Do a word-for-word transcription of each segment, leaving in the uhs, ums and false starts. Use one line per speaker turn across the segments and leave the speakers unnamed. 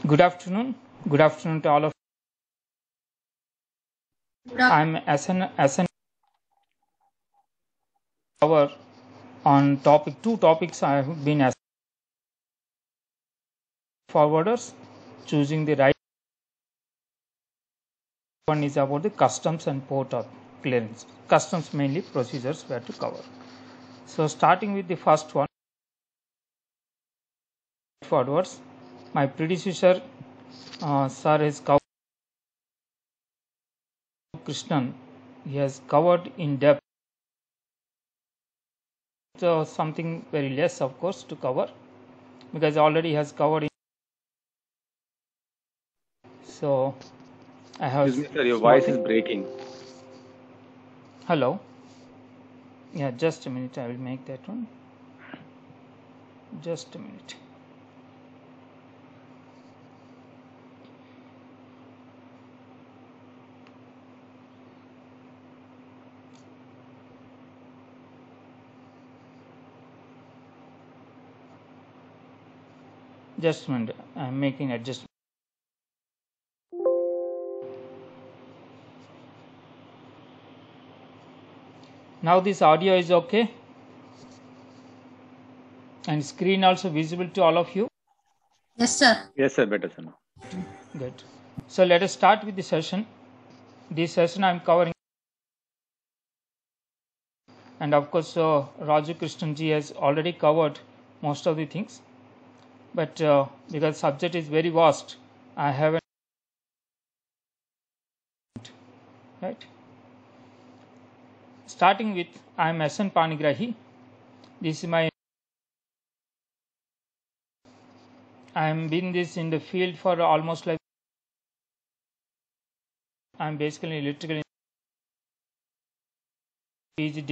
Good afternoon. Good afternoon to all of you. I'm Asan Asan cover on topic two topics I have been asked. Forwarders, choosing the right one is about the customs and port of clearance. Customs mainly procedures were to cover. So starting with the first one, forwards. My predecessor, uh, Sir has covered Krishnan. He has covered in depth. So something very less, of course, to cover because already has covered. In so I have.
Excuse me, sir, your voice is breaking.
Hello. Yeah, just a minute. I will make that one. Just a minute. Just a minute. I am making adjustment. Now this audio is okay, and screen also visible to all of you.
Yes, sir.
Yes, sir. Better, sir.
Good. So let us start with the session. This session I am covering, and of course, uh, Raju Krishnanji has already covered most of the things. But uh, because subject is very vast, I haven't. Right. Starting with, I am S N Panigrahi. This is my. I am been this in the field for almost like. I am basically electrical. P G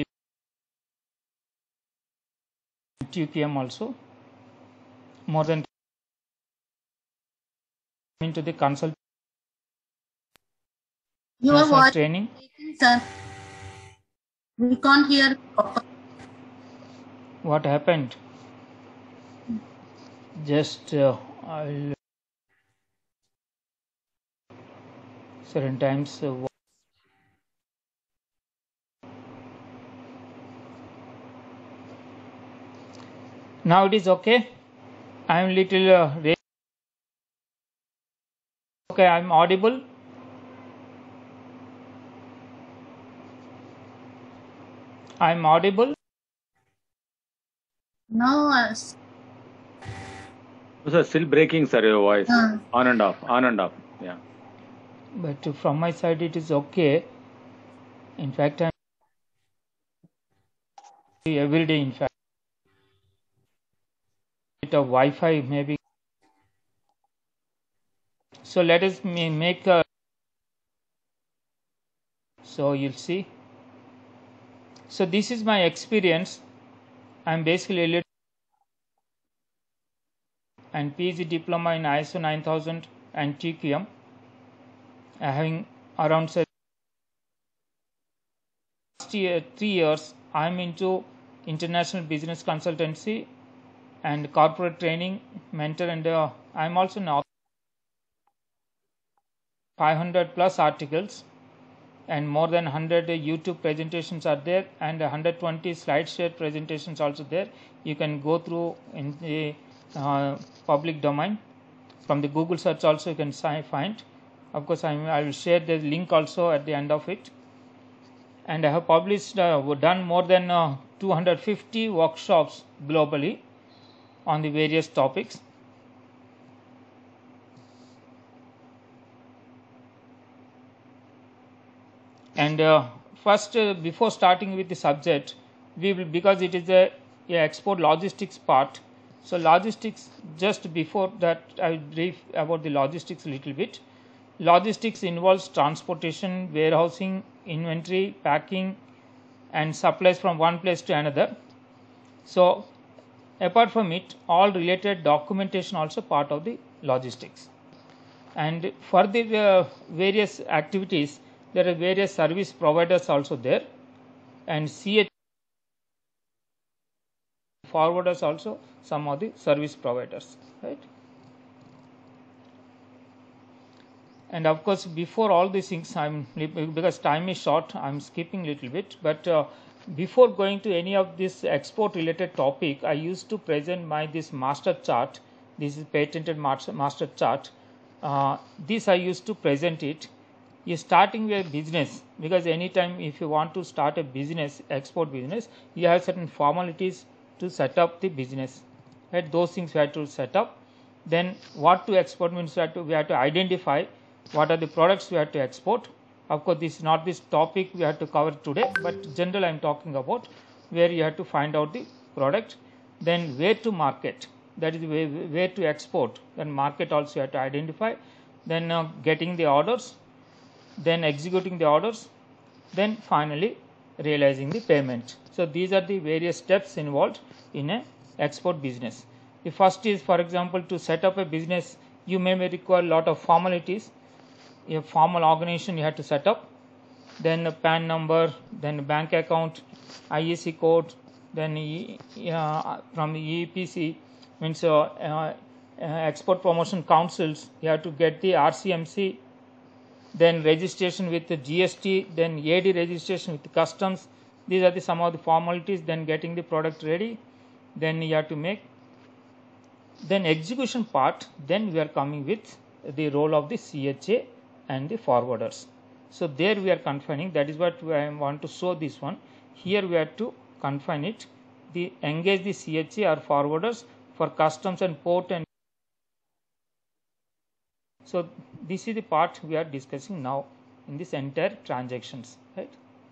T P M also. More than into the consult.
Your voice
training.
Sir, we can't hear.
What happened? Just uh, I'll certain times. Uh, now it is okay. I am little. Uh, okay, I am audible. I am audible.
No. Uh,
sir, still breaking, sir, your voice.
Uh,
on and off, on and off. Yeah.
But uh, from my side, it is okay. In fact, I am every day. In fact, of Wi-Fi maybe. So let us make. A, so you'll see. So this is my experience. I am basically and P G diploma in I S O nine thousand and T Q M, uh, having around say three years. I am into international business consultancy and corporate training, mentor, and uh, I am also now five hundred plus articles and more than one hundred YouTube presentations are there, and one hundred twenty SlideShare presentations also there. You can go through in the uh, public domain. From the Google search also you can find. Of course, I, I will share the link also at the end of it. And I have published, uh, done more than uh, two hundred fifty workshops globally on the various topics. And uh, first, uh, before starting with the subject, we will, because it is a, a export logistics part. So logistics, just before that, I will brief about the logistics a little bit. Logistics involves transportation, warehousing, inventory, packing, and supplies from one place to another. So apart from it, all related documentation also part of the logistics. And for the uh, various activities, there are various service providers also there, and C H forwarders also some of the service providers, right? And of course, before all these things, I'm because time is short, I'm skipping a little bit. But uh, before going to any of this export related topic, I used to present my this master chart. This is patented master, master chart. Uh, this I used to present it. You're starting a business, because anytime if you want to start a business, export business, you have certain formalities to set up the business. Right? Those things we have to set up. Then what to export means we have to, we have to identify what are the products we have to export. Of course, this is not this topic we have to cover today, but general I am talking about, where you have to find out the product. Then where to market, that is where, where to export. Then market also you have to identify. Then uh, getting the orders, then executing the orders, then finally realizing the payment. So these are the various steps involved in a export business. The first is, for example, to set up a business, you may, may require a lot of formalities. A formal organization you have to set up, then a P A N number, then a bank account, I E C code, then e, uh, from the E P C, means uh, uh, uh, export promotion councils, you have to get the R C M C, then registration with the G S T, then A D registration with the customs. These are the some of the formalities. Then getting the product ready, then you have to make. Then execution part, then we are coming with the role of the C H A and the forwarders. So there we are confining, that is what I want to show this one. Here we have to confine it, the engage the C H A or forwarders for customs and port. And so this is the part we are discussing now in this entire transactions, right?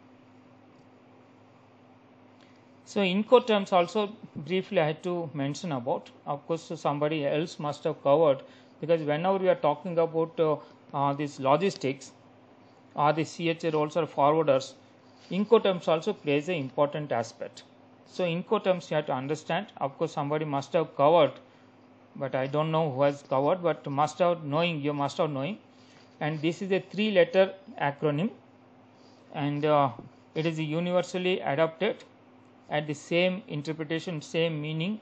So Incoterms also briefly I had to mention about. Of course, somebody else must have covered, because whenever we are talking about uh, uh, this logistics or the C H A roles or forwarders, Incoterms also plays an important aspect. So Incoterms you have to understand. Of course, somebody must have covered, but I don't know who has covered, but must have knowing, you must have knowing. And this is a three letter acronym, and uh, it is universally adopted at the same interpretation, same meaning.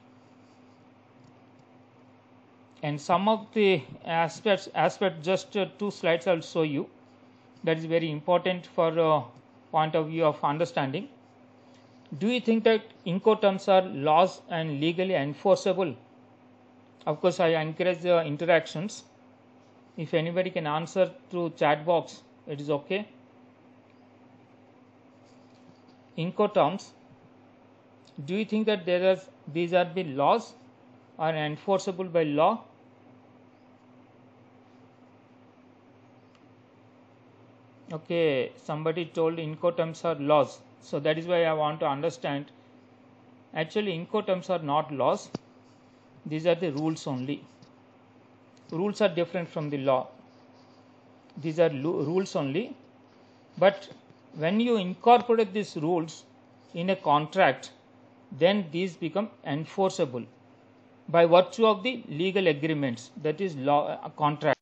And some of the aspects, aspect just uh, two slides I will show you, that is very important for uh, point of view of understanding. Do you think that Incoterms are laws and legally enforceable? Of course, I encourage uh, interactions. If anybody can answer through chat box, it is okay. Incoterms, do you think that there are these are the laws or enforceable by law? Okay, somebody told Incoterms are laws. So that is why I want to understand. Actually, Incoterms are not laws. These are the rules only. Rules are different from the law. These are rules only. But when you incorporate these rules in a contract, then these become enforceable by virtue of the legal agreements, that is law, uh, contract.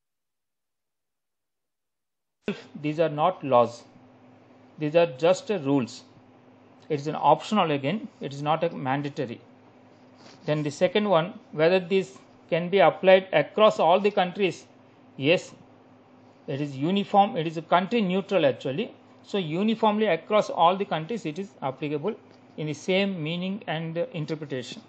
These are not laws. These are just uh, rules. It is an optional again. It is not a mandatory. Then the second one, whether this can be applied across all the countries. Yes, it is uniform. It is a country neutral actually. So uniformly across all the countries it is applicable in the same meaning and uh, interpretation.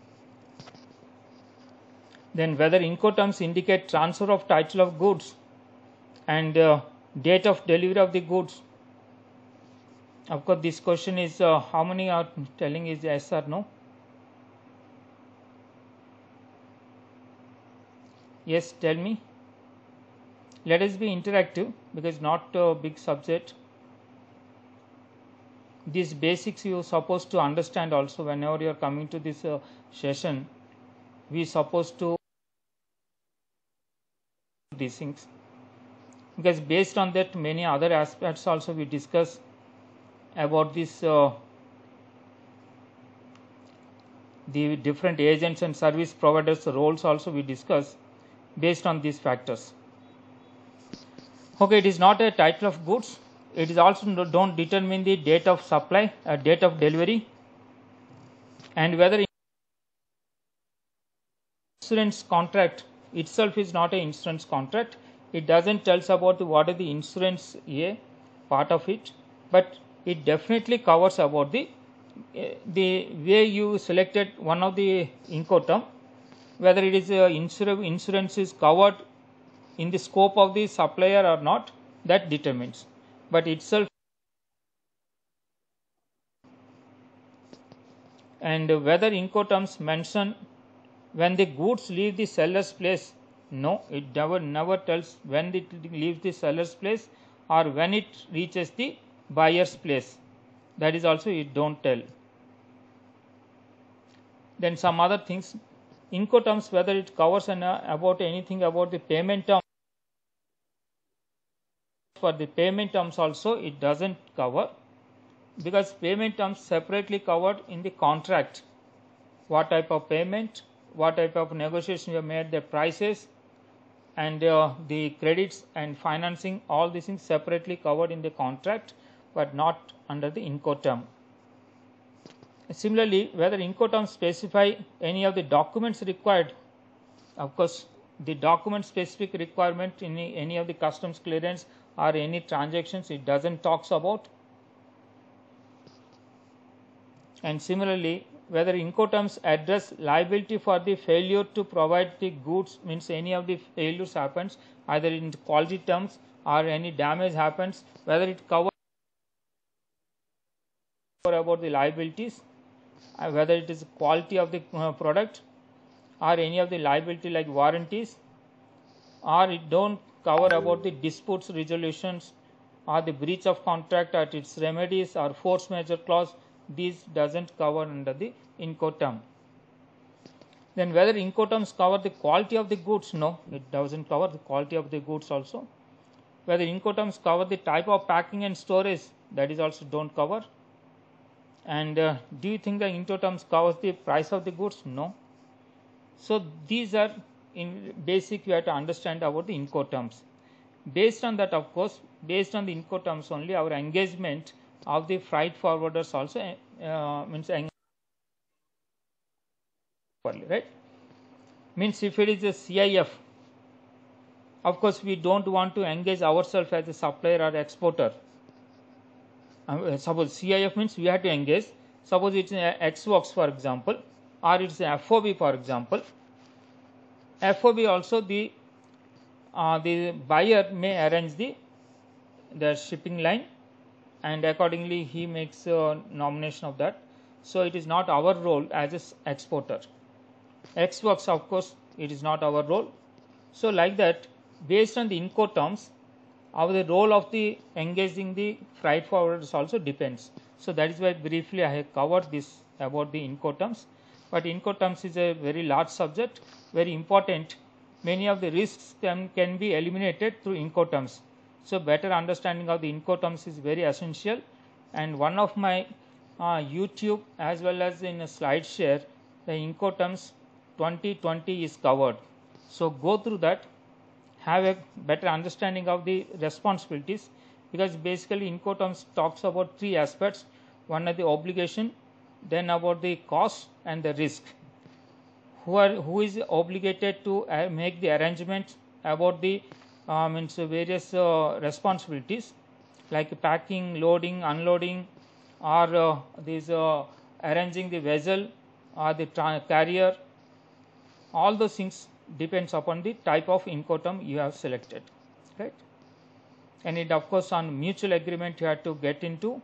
Then whether Incoterms indicate transfer of title of goods and uh, date of delivery of the goods. Of course, this question is uh, how many are telling is yes or no? Yes, tell me. Let us be interactive, because not a big subject. These basics you are supposed to understand also whenever you are coming to this uh, session. We are supposed to these things, because based on that many other aspects also we discuss about this uh, the different agents and service providers roles also we discuss based on these factors. Okay, it is not a title of goods. It is also don't determine the date of supply, uh, date of delivery, and whether insurance contract itself is not an insurance contract. it doesn't tell us about what is the insurance A part of it, but it definitely covers about the the way you selected one of the Incoterm, whether it is uh, insur insurance is covered in the scope of the supplier or not, that determines. But itself, and whether Incoterms mention when the goods leave the seller's place, no, it never never tells when it leaves the seller's place or when it reaches the buyer's place. That is also it don't tell. Then some other things, Incoterms, whether it covers an, uh, about anything about the payment terms. For the payment terms also it doesn't cover, because payment terms separately covered in the contract. What type of payment, what type of negotiation you have made, the prices and uh, the credits and financing, all these things separately covered in the contract, but not under the Incoterm. Similarly, whether Incoterms specify any of the documents required, of course the document specific requirement in any of the customs clearance or any transactions it doesn't talks about. And similarly, whether Incoterms address liability for the failure to provide the goods, means any of the failures happens either in quality terms or any damage happens, whether it covers about the liabilities, uh, whether it is quality of the uh, product or any of the liability like warranties, or it don't cover about the disputes resolutions or the breach of contract at its remedies or force majeure clause. These doesn't cover under the Incoterm. Then whether Incoterms cover the quality of the goods, no, it doesn't cover the quality of the goods also. Whether Incoterms cover the type of packing and storage, that is also don't cover. And uh, do you think the Incoterms covers the price of the goods? No. So these are in basic you have to understand about the Incoterms. Based on that, of course, based on the Incoterms only, our engagement of the freight forwarders also uh, means right. Means if it is a C I F, of course we don't want to engage ourselves as a supplier or exporter. Uh, suppose C I F means we have to engage. Suppose it's an X works for example, or it's an F O B for example. F O B also the uh, the buyer may arrange the the shipping line, and accordingly he makes a nomination of that. So it is not our role as an exporter. X works, of course, it is not our role. So like that, based on the Incoterms, our the role of the engaging the freight forwarders also depends. So that is why briefly I have covered this about the Incoterms. But Incoterms is a very large subject, very important. Many of the risks can, can be eliminated through Incoterms. So better understanding of the Incoterms is very essential. And one of my uh, YouTube as well as in a slide share, the Incoterms twenty twenty is covered. So go through that, have a better understanding of the responsibilities, because basically Incoterms talks about three aspects. One is the obligation, then about the cost and the risk. Who are who is obligated to uh, make the arrangements about the uh, means various uh, responsibilities like packing, loading, unloading, or uh, these uh, arranging the vessel or the carrier. All those things depends upon the type of Incoterm you have selected, right? And it of course on mutual agreement you have to get into.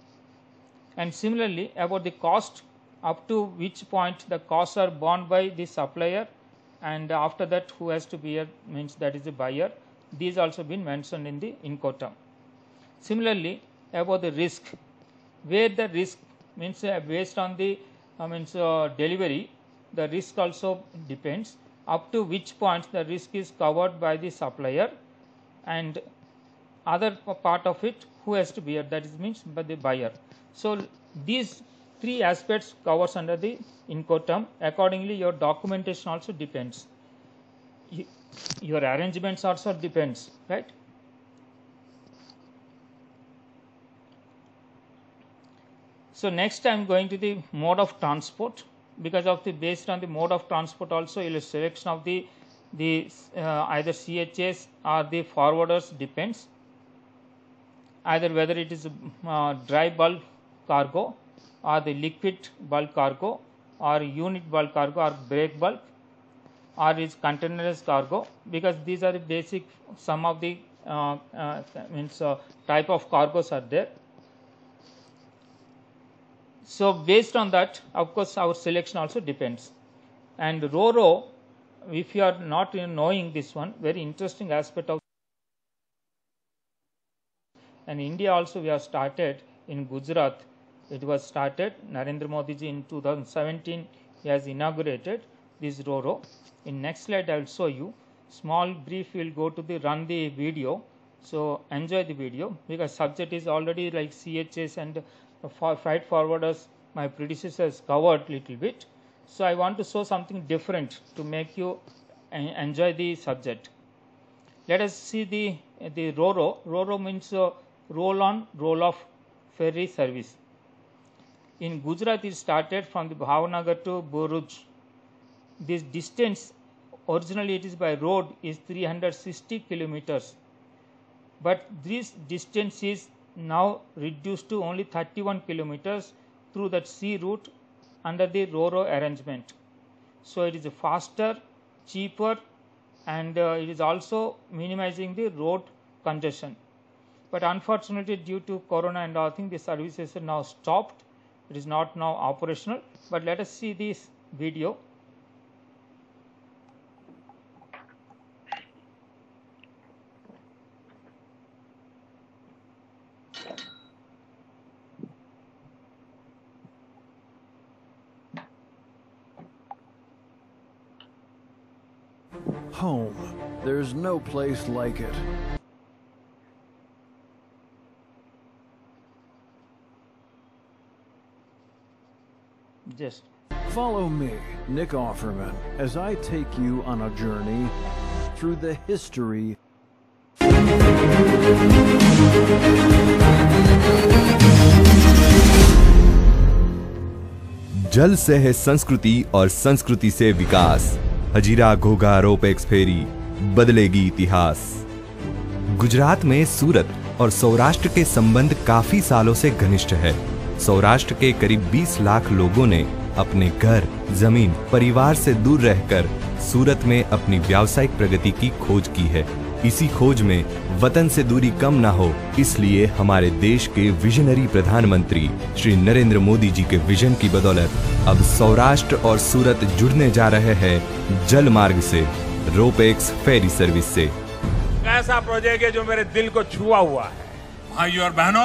And similarly about the cost, up to which point the costs are borne by the supplier, and after that who has to bear, means that is the buyer. These also been mentioned in the Incoterm. Similarly about the risk, where the risk means uh, based on the uh, means uh, delivery, the risk also depends up to which point the risk is covered by the supplier, and other part of it who has to bear, that is means by the buyer. So these three aspects covers under the Incoterm. Accordingly your documentation also depends, your arrangements also depends, right? So next I am going to the mode of transport, because of the based on the mode of transport also a selection of the the uh, either C H S or the forwarders, depends, either whether it is uh, dry bulk cargo or the liquid bulk cargo or unit bulk cargo or break bulk or is containerized cargo, because these are the basic some of the uh, uh, means uh, type of cargos are there. So based on that, of course, our selection also depends. And Ro-Ro, if you are not knowing this one, very interesting aspect of, and India also we have started in Gujarat. It was started, Narendra Modi ji in two thousand seventeen, he has inaugurated this Ro-Ro. In next slide I will show you, small brief will go to the run the video. So enjoy the video, because subject is already like C H S and for freight forwarders my predecessors covered little bit. So I want to show something different to make you enjoy the subject. Let us see the the Ro-Ro. Ro-Ro means uh, roll on roll off ferry service. In Gujarat it started from the Bhavnagar to Bhuj. This distance originally it is by road is three hundred sixty kilometers, but this distance is now reduced to only thirty-one kilometers through that sea route under the Ro-Ro arrangement. So it is faster, cheaper, and uh, it is also minimizing the road congestion. But unfortunately, due to corona and all, I think the services are now stopped. It is not now operational. But let us see this video.
Home. There's no place like it.
Just
Follow me, Nick Offerman, as I take you on a journey through the history.
जल से है संस्कृति और संस्कृति से विकास। Hazira Ghogha ropax फेरी बदलेगी इतिहास। गुजरात में सूरत और सौराष्ट्र के संबंध काफी सालों से घनिष्ठ है। सौराष्ट्र के करीब बीस लाख लोगों ने अपने घर, जमीन, परिवार से दूर रहकर सूरत में अपनी व्यावसायिक प्रगति की खोज की है। इसी खोज में वतन से दूरी कम ना हो, इसलिए हमारे देश के विजनरी प्रधानमंत्री श्री नरेंद्र मोदी जी के विजन की बदौलत अब सौराष्ट्र और सूरत जुड़ने जा रहे हैं जल मार्ग से, रोपेक्स फेरी सर्विस से।
ऐसा प्रोजेक्ट है जो मेरे दिल को छुआ हुआ है। भाइयों और बहनों,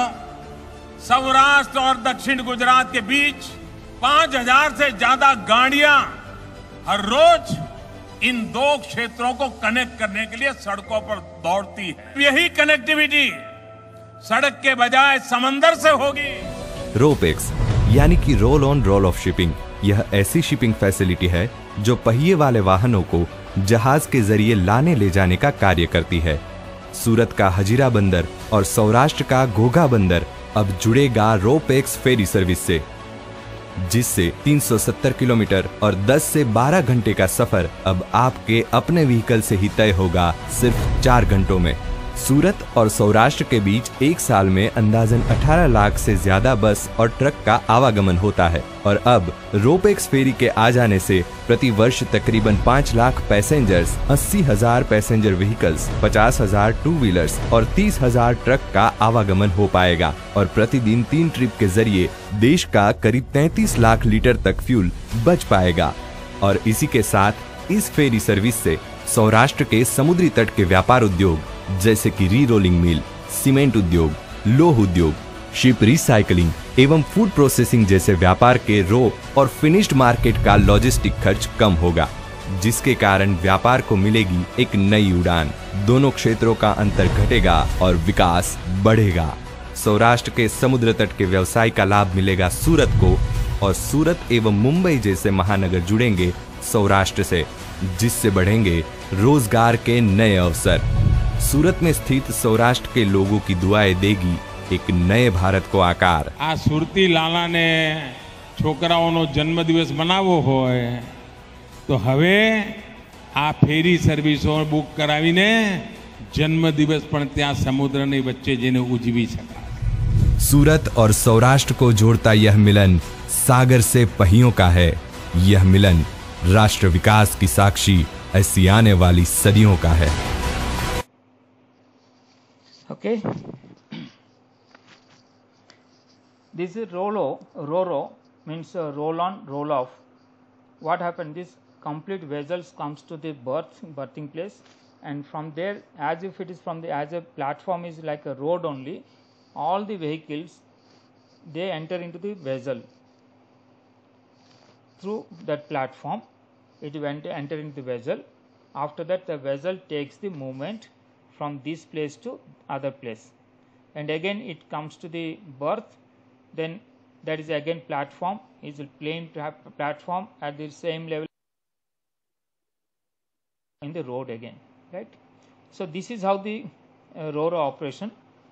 सौराष्ट्र और दक्षिण गुजरात के बीच पांच हजार से ज्यादा गाड़ियां हर रोज इन दो क्षेत्रों को कनेक्ट करने के लिए सड़कों पर दौड़ती है। यही कनेक्टिविटी सड़क के बजाय समंदर से होगी।
रोपेक्स यानी कि roll on roll off shipping, यह ऐसी शिपिंग फैसिलिटी है जो पहिए वाले वाहनों को जहाज के जरिए लाने ले जाने का कार्य करती है। सूरत का हजीरा बंदर और सौराष्ट्र का घोघा बंदर अब जुड़ेगा रोपेक्स फेरी सर्विस से, जिससे तीन सौ सत्तर किलोमीटर और दस से बारह घंटे का सफर अब आपके अपने व्हीकल से ही तय होगा सिर्फ चार घंटों में। सूरत और सौराष्ट्र के बीच एक साल में अंदाजन अठारह लाख से ज्यादा बस और ट्रक का आवागमन होता है और अब रोपेक्स फेरी के आ जाने से प्रति वर्ष तकरीबन पाँच लाख पैसेंजर्स, अस्सी हजार पैसेंजर व्हीकल्स, पचास हजार टू व्हीलर्स और तीस हजार ट्रक का आवागमन हो पाएगा और प्रतिदिन तीन ट्रिप के जरिए देश का करीब तैंतीस लाख लीटर तक फ्यूल बच पाएगा। और इसी के साथ इस फेरी सर्विस से सौराष्ट्र के समुद्री तट के व्यापार उद्योग जैसे कि री रोलिंग मिल, सीमेंट उद्योग, लोह उद्योग, शिप रिसाइकलिंग एवं फूड प्रोसेसिंग जैसे व्यापार के रो और फिनिश्ड मार्केट का लॉजिस्टिक खर्च कम होगा, जिसके कारण व्यापार को मिलेगी एक नई उड़ान। दोनों क्षेत्रों का अंतर घटेगा और विकास बढ़ेगा। सौराष्ट्र के समुद्र तट के व्यवसाय का लाभ मिलेगा सूरत को और सूरत एवं मुंबई जैसे महानगर जुड़ेंगे सौराष्ट्र से, जिससे बढ़ेंगे रोजगार के नए अवसर। सूरत में स्थित सौराष्ट्र के लोगों की दुआएं देगी एक नए भारत को आकार।
आ सुरती लाला ने छोकराओनो जन्मदिवस मनावो होय तो हवे આ ફેરી સર્વિસો બુક કરાવીને જન્મદિવસ પણ ત્યાં સમુદ્રની વચ્ચે જઈને ઉજવી શકાય.
सूरत और सौराष्ट्र को जोड़ता यह मिलन सागर से पहियों का है. यह मिलन राष्ट्र विकास की साक्षी ऐसी आने वाली सदियों का है.
Okay. This is Rolo. Roro means uh, roll on, roll off. What happened? This complete vessels comes to the berth, berthing place, and from there, as if it is from the as a platform is like a road only, all the vehicles they enter into the vessel through that platform. It went enter into the vessel. After that, the vessel takes the movement from this place to other place, and again it comes to the berth. Then that is again platform is a plain platform at the same level in the road again, right? So this is how the uh, Roro operation.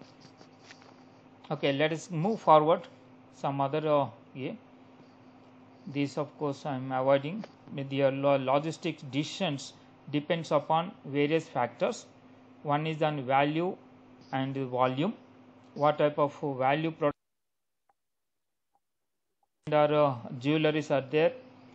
Okay, let us move forward. Some other uh, yeah. This of course I am avoiding. With the uh, logistics decisions depends upon various factors. One is on value and volume. What type of value product or uh, jewelries are there,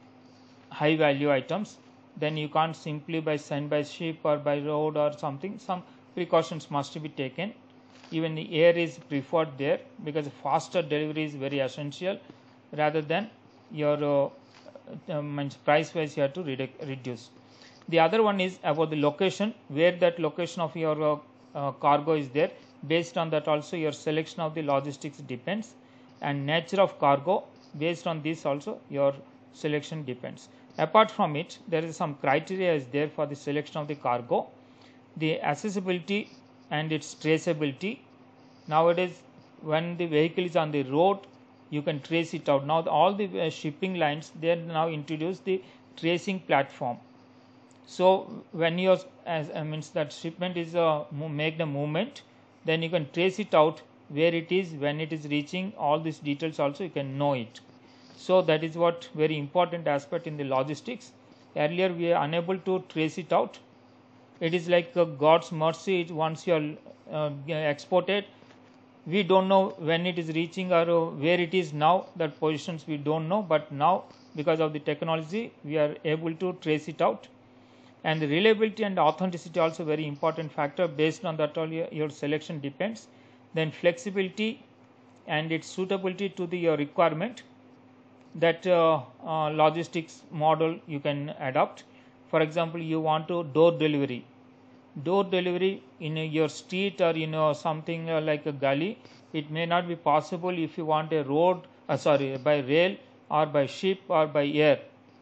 high value items, then you can't simply by send by ship or by road or something. Some precautions must be taken. Even the air is preferred there because faster delivery is very essential rather than your uh, um, price wise you have to redu reduce. The other one is about the location, where that location of your uh, uh, cargo is there. Based on that also your selection of the logistics depends, and nature of cargo, based on this also your selection depends. Apart from it, there is some criteria is there for the selection of the cargo. The accessibility and its traceability. Nowadays when the vehicle is on the road, you can trace it out. Now all the uh, shipping lines, they now introduce the tracing platform. So when you as uh, means that shipment is uh, make the movement, then you can trace it out where it is, when it is reaching, all these details also you can know it. So that is what very important aspect in the logistics. Earlier we are unable to trace it out. It is like uh, God's mercy. Once you are uh, exported, we don't know when it is reaching or uh, where it is now. That positions we don't know, but now because of the technology we are able to trace it out. And the reliability and authenticity also very important factor. Based on that all your, your selection depends. Then flexibility and its suitability to the your requirement, that uh, uh, logistics model you can adopt. For example, you want to door delivery. Door delivery in a, your street or you know something uh, like a gully, it may not be possible if you want a road uh, sorry by rail or by ship or by air.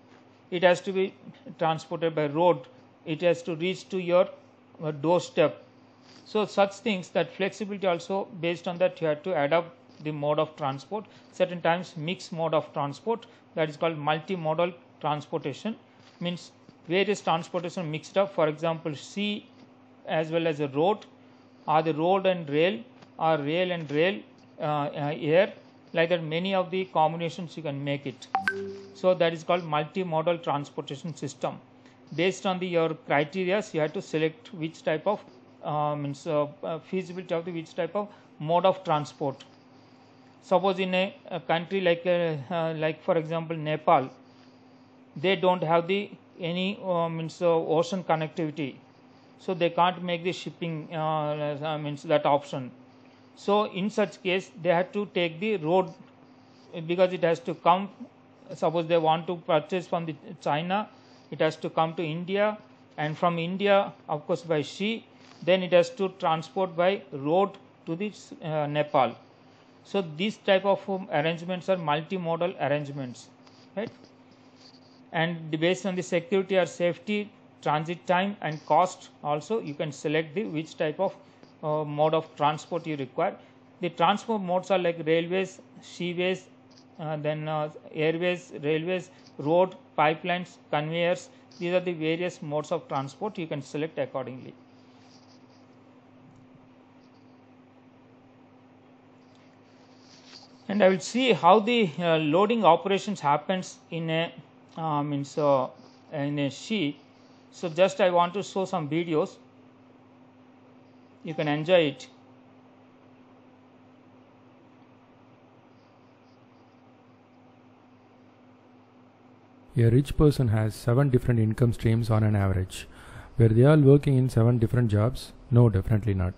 It has to be transported by road. It has to reach to your uh, doorstep. So such things, that flexibility also, based on that you have to adopt the mode of transport. Certain times mixed mode of transport, that is called multimodal transportation, means various transportation mixed up. For example, sea as well as a road, or the road and rail, or rail and rail, uh, uh, air, like that many of the combinations you can make it. So that is called multimodal transportation system. Based on the your criteria, you have to select which type of uh, means uh, uh, feasibility of the which type of mode of transport. Suppose in a, a country like uh, uh, like for example Nepal, they don't have the any uh, means uh, ocean connectivity, so they can't make the shipping uh, uh, means that option. So in such case they have to take the road, because it has to come. Suppose they want to purchase from the China, it has to come to India, and from India of course by sea, then it has to transport by road to the uh, Nepal. So these type of um, arrangements are multimodal arrangements, right? And based on the security or safety, transit time and cost also, you can select the which type of uh, mode of transport you require. The transport modes are like railways, seaways, uh, then uh, airways, railways, road, pipelines, conveyors. These are the various modes of transport you can select accordingly. And I will see how the uh, loading operations happens in a uh, means uh, in a sea. So just I want to show some videos, you can enjoy it.
A rich person has seven different income streams on an average. Were they all working in seven different jobs? No, definitely not.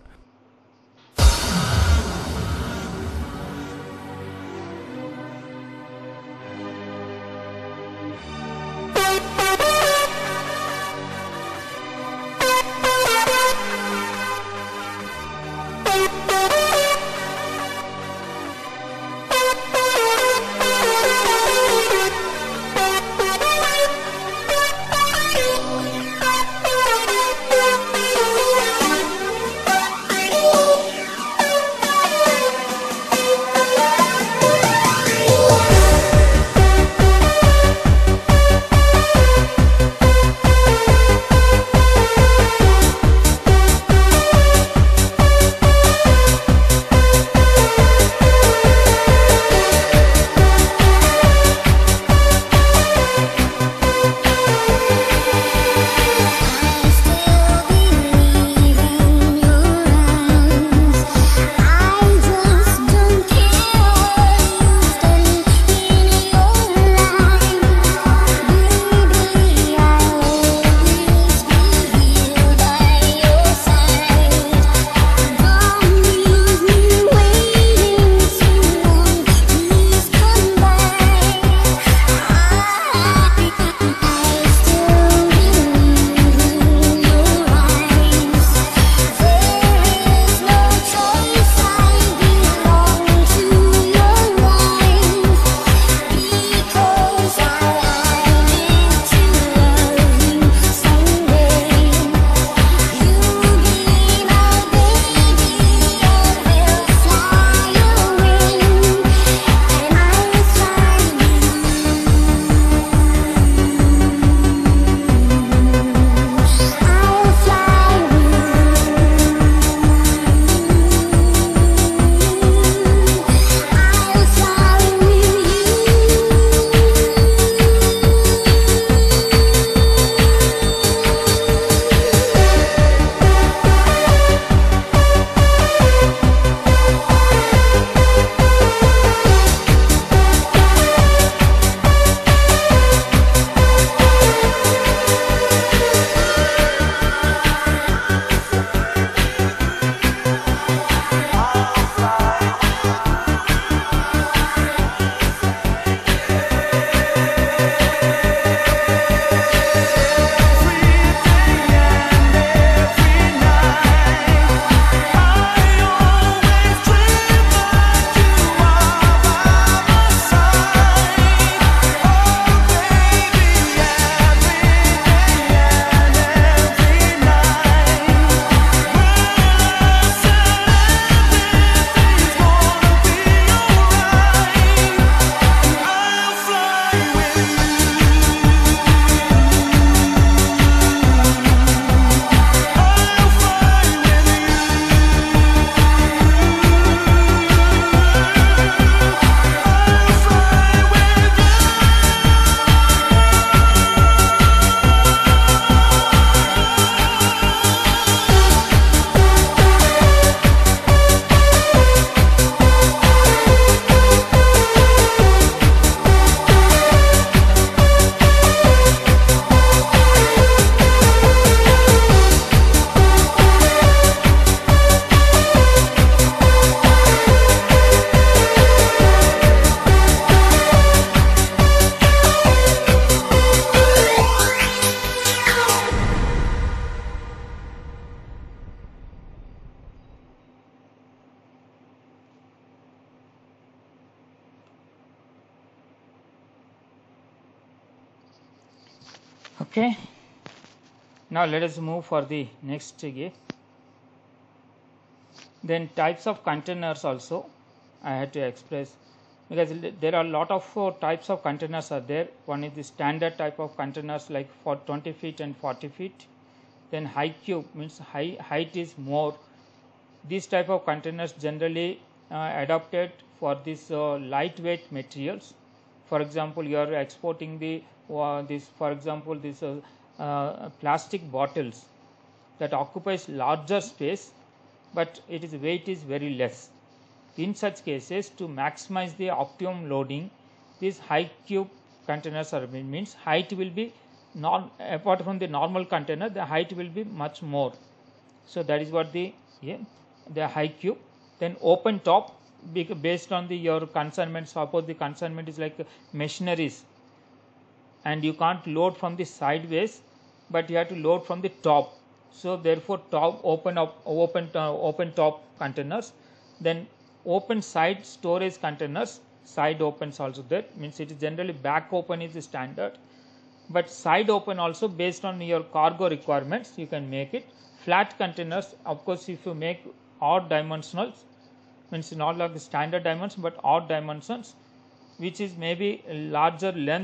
Okay, now let us move for the next game. Then types of containers also I had to express, because there are a lot of uh, types of containers are there. One is the standard type of containers like for twenty feet and forty feet. Then high cube means high height is more. These type of containers generally uh, adapted for this uh, lightweight materials. For example, you are exporting the uh, this for example this uh, uh, plastic bottles that occupies larger space, but it is weight is very less. In such cases, to maximize the optimum loading, these high cube containers are means height will be non apart from the normal container, the height will be much more. So that is what the yeah, the high cube. Then open top, based on the your consignment. Suppose the consignment is like machineries, and you can't load from the sideways, but you have to load from the top. So therefore, top open up open uh, open top containers. Then open side storage containers, side opens also there, means it is generally back open is the standard, but side open also based on your cargo requirements you can make it. Flat containers, of course, if you make odd dimensionals, means not like the standard dimensions but odd dimensions, which is maybe larger length,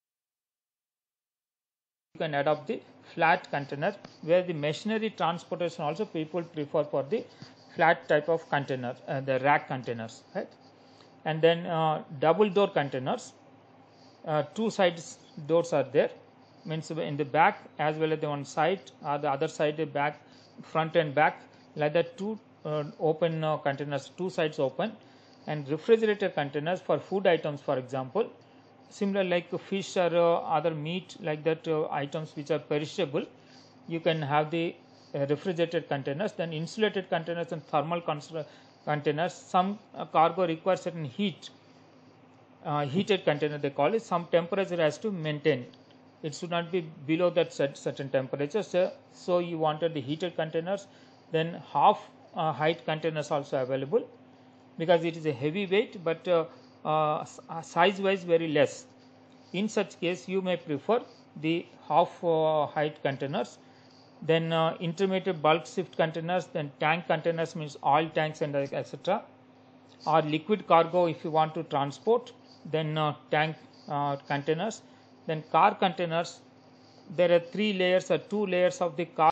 you can adopt the flat container, where the machinery transportation also people prefer for the flat type of container, uh, the rack containers, right? And then uh, double door containers, uh, two sides doors are there, means in the back as well as the one side or the other side, the back, front and back, like that two uh, open uh, containers, two sides open. And refrigerator containers for food items, for example, similar like fish or uh, other meat, like that uh, items which are perishable, you can have the uh, refrigerated containers. Then insulated containers and thermal containers. Some uh, cargo requires certain heat, uh, heated container they call it. Some temperature has to maintain. It should not be below that certain temperature. So, so you wanted the heated containers. Then half uh, height containers also available, because it is a heavy weight, but uh, uh, size wise very less. In such case, you may prefer the half uh, height containers. Then uh, intermediate bulk shift containers, then tank containers, means oil tanks and et cetera, or liquid cargo if you want to transport, then uh, tank uh, containers. Then car containers, there are three layers or two layers of the car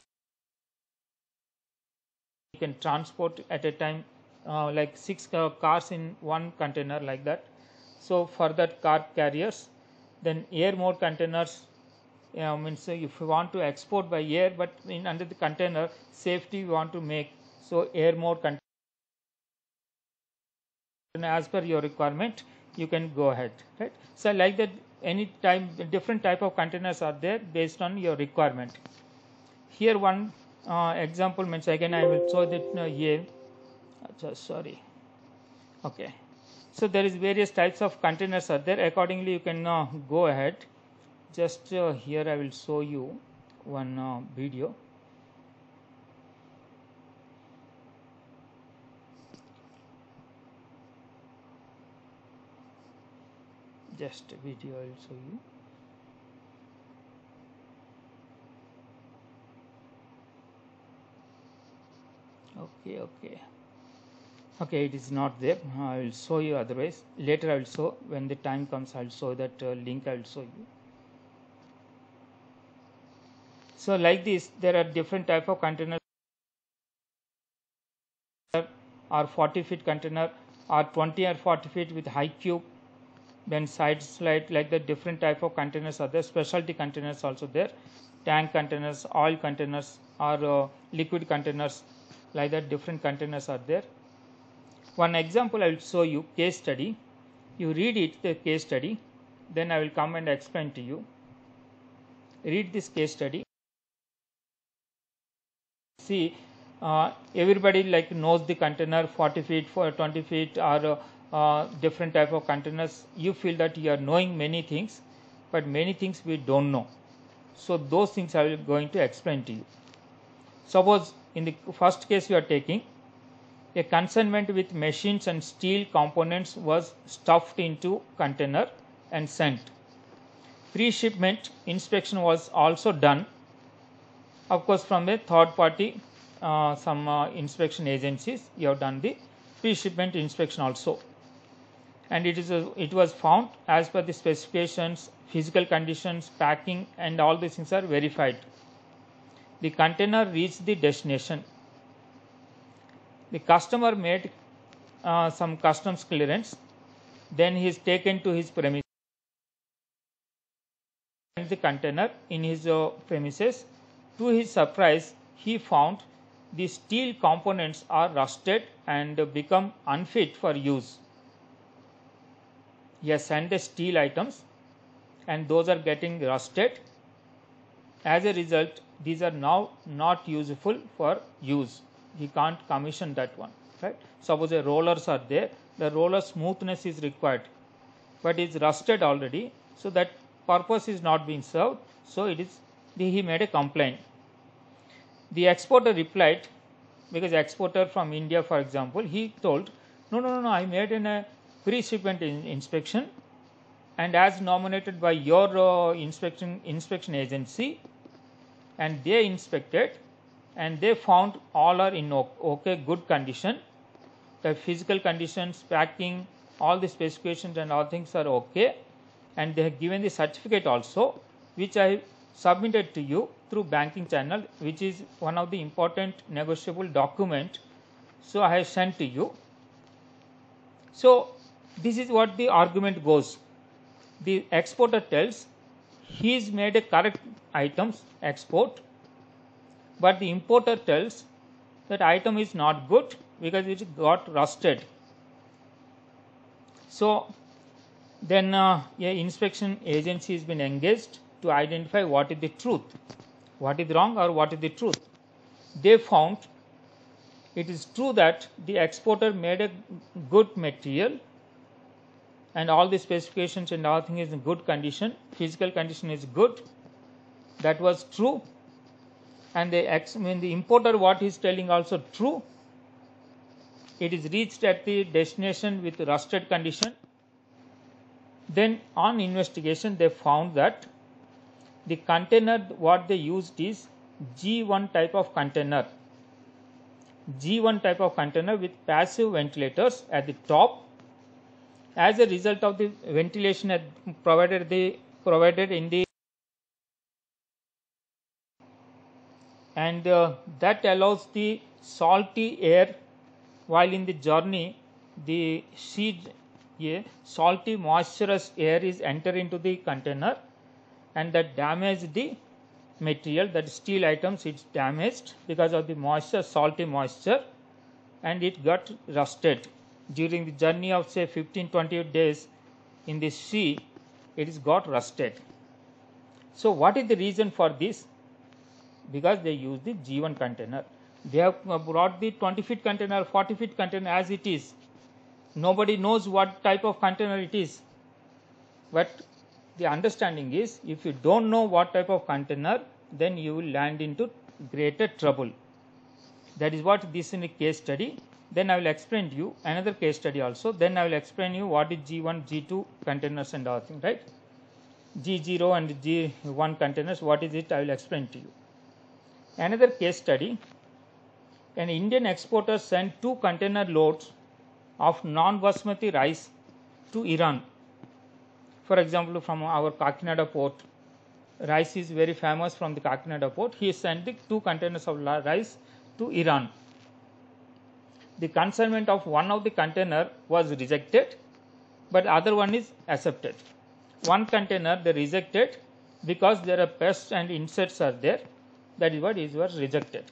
you can transport at a time, uh, like six uh, cars in one container, like that. So for that, car carriers. Then air mode containers, uh, means if you want to export by air, but in under the container safety you want to make, so air mode container, as per your requirement you can go ahead, right? So like that, any time different type of containers are there based on your requirement. Here one uh, example, means again I will show that uh, here. Just sorry. Okay. So there is various types of containers are there. Accordingly, you can uh, go ahead. Just uh, here I will show you one uh, video. Just a video I will show you. Okay, okay. Okay, it is not there. I will show you otherwise. Later I will show, when the time comes I will show that uh, link I will show you. So like this, there are different type of containers, or forty feet container, or twenty or forty feet with high cube, then side slide, like the different type of containers are there. Specialty containers also there, tank containers, oil containers, or uh, liquid containers, like that different containers are there. One example I will show you, case study. You read it, the case study, then I will come and explain to you. Read this case study. See, uh, everybody like knows the container, forty feet, for twenty feet, or uh, uh, different type of containers. You feel that you are knowing many things, but many things we don't know. So those things I will going to explain to you. Suppose in the first case you are taking, a consignment with machines and steel components was stuffed into container and sent. Pre-shipment inspection was also done, of course from a third party, uh, some uh, inspection agencies. You have done the pre-shipment inspection also, and it is a, it was found as per the specifications, physical conditions, packing, and all these things are verified. The container reached the destination. The customer made uh, some customs clearance, then he is taken to his premises, and sent the container in his uh, premises. To his surprise, he found the steel components are rusted and uh, become unfit for use. He has sent the steel items and those are getting rusted. As a result, these are now not useful for use. He can't commission that one, right? Suppose the rollers are there, the roller smoothness is required, but it's rusted already, so that purpose is not being served. So it is the, he made a complaint. The exporter replied, because exporter from India, for example, he told, no, no, no, no, I made in a pre-shipment in inspection, and as nominated by your uh, inspection inspection agency, and they inspected and they found all are in okay, good condition. The physical conditions, packing, all the specifications and all things are okay, and they have given the certificate also, which I submitted to you through banking channel, which is one of the important negotiable document. So I have sent to you. So this is what the argument goes. The exporter tells he's made a correct items export, but the importer tells that item is not good because it got rusted. So then uh, a inspection agency has been engaged to identify what is the truth, what is wrong or what is the truth. They found it is true that the exporter made a good material and all the specifications and all things is in good condition, physical condition is good. That was true. And the ex, I mean the importer what he is telling also true. It is reached at the destination with rusted condition. Then on investigation they found that the container what they used is G one type of container. G one type of container with passive ventilators at the top. As a result of the ventilation at provided the provided in the and uh, that allows the salty air while in the journey the seed yeah, salty moisturous air is enter into the container and that damage the material, that steel items it's damaged because of the moisture, salty moisture, and it got rusted. During the journey of say fifteen to twenty days in the sea, it is got rusted. So what is the reason for this? Because they use the G one container. They have brought the twenty feet container, forty feet container as it is. Nobody knows what type of container it is. But the understanding is, if you don't know what type of container, then you will land into greater trouble. That is what this in a case study. Then I will explain to you another case study also. Then I will explain you what is G one, G two containers and all things, right? G zero and G one containers, what is it? I will explain to you. Another case study. An Indian exporter sent two container loads of non-basmati rice to Iran. For example, from our Kakinada port, rice is very famous from the Kakinada port. He sent the two containers of rice to Iran. The consignment of one of the container was rejected, but other one is accepted. One container they rejected because there are pests and insects are there. That is what is was rejected.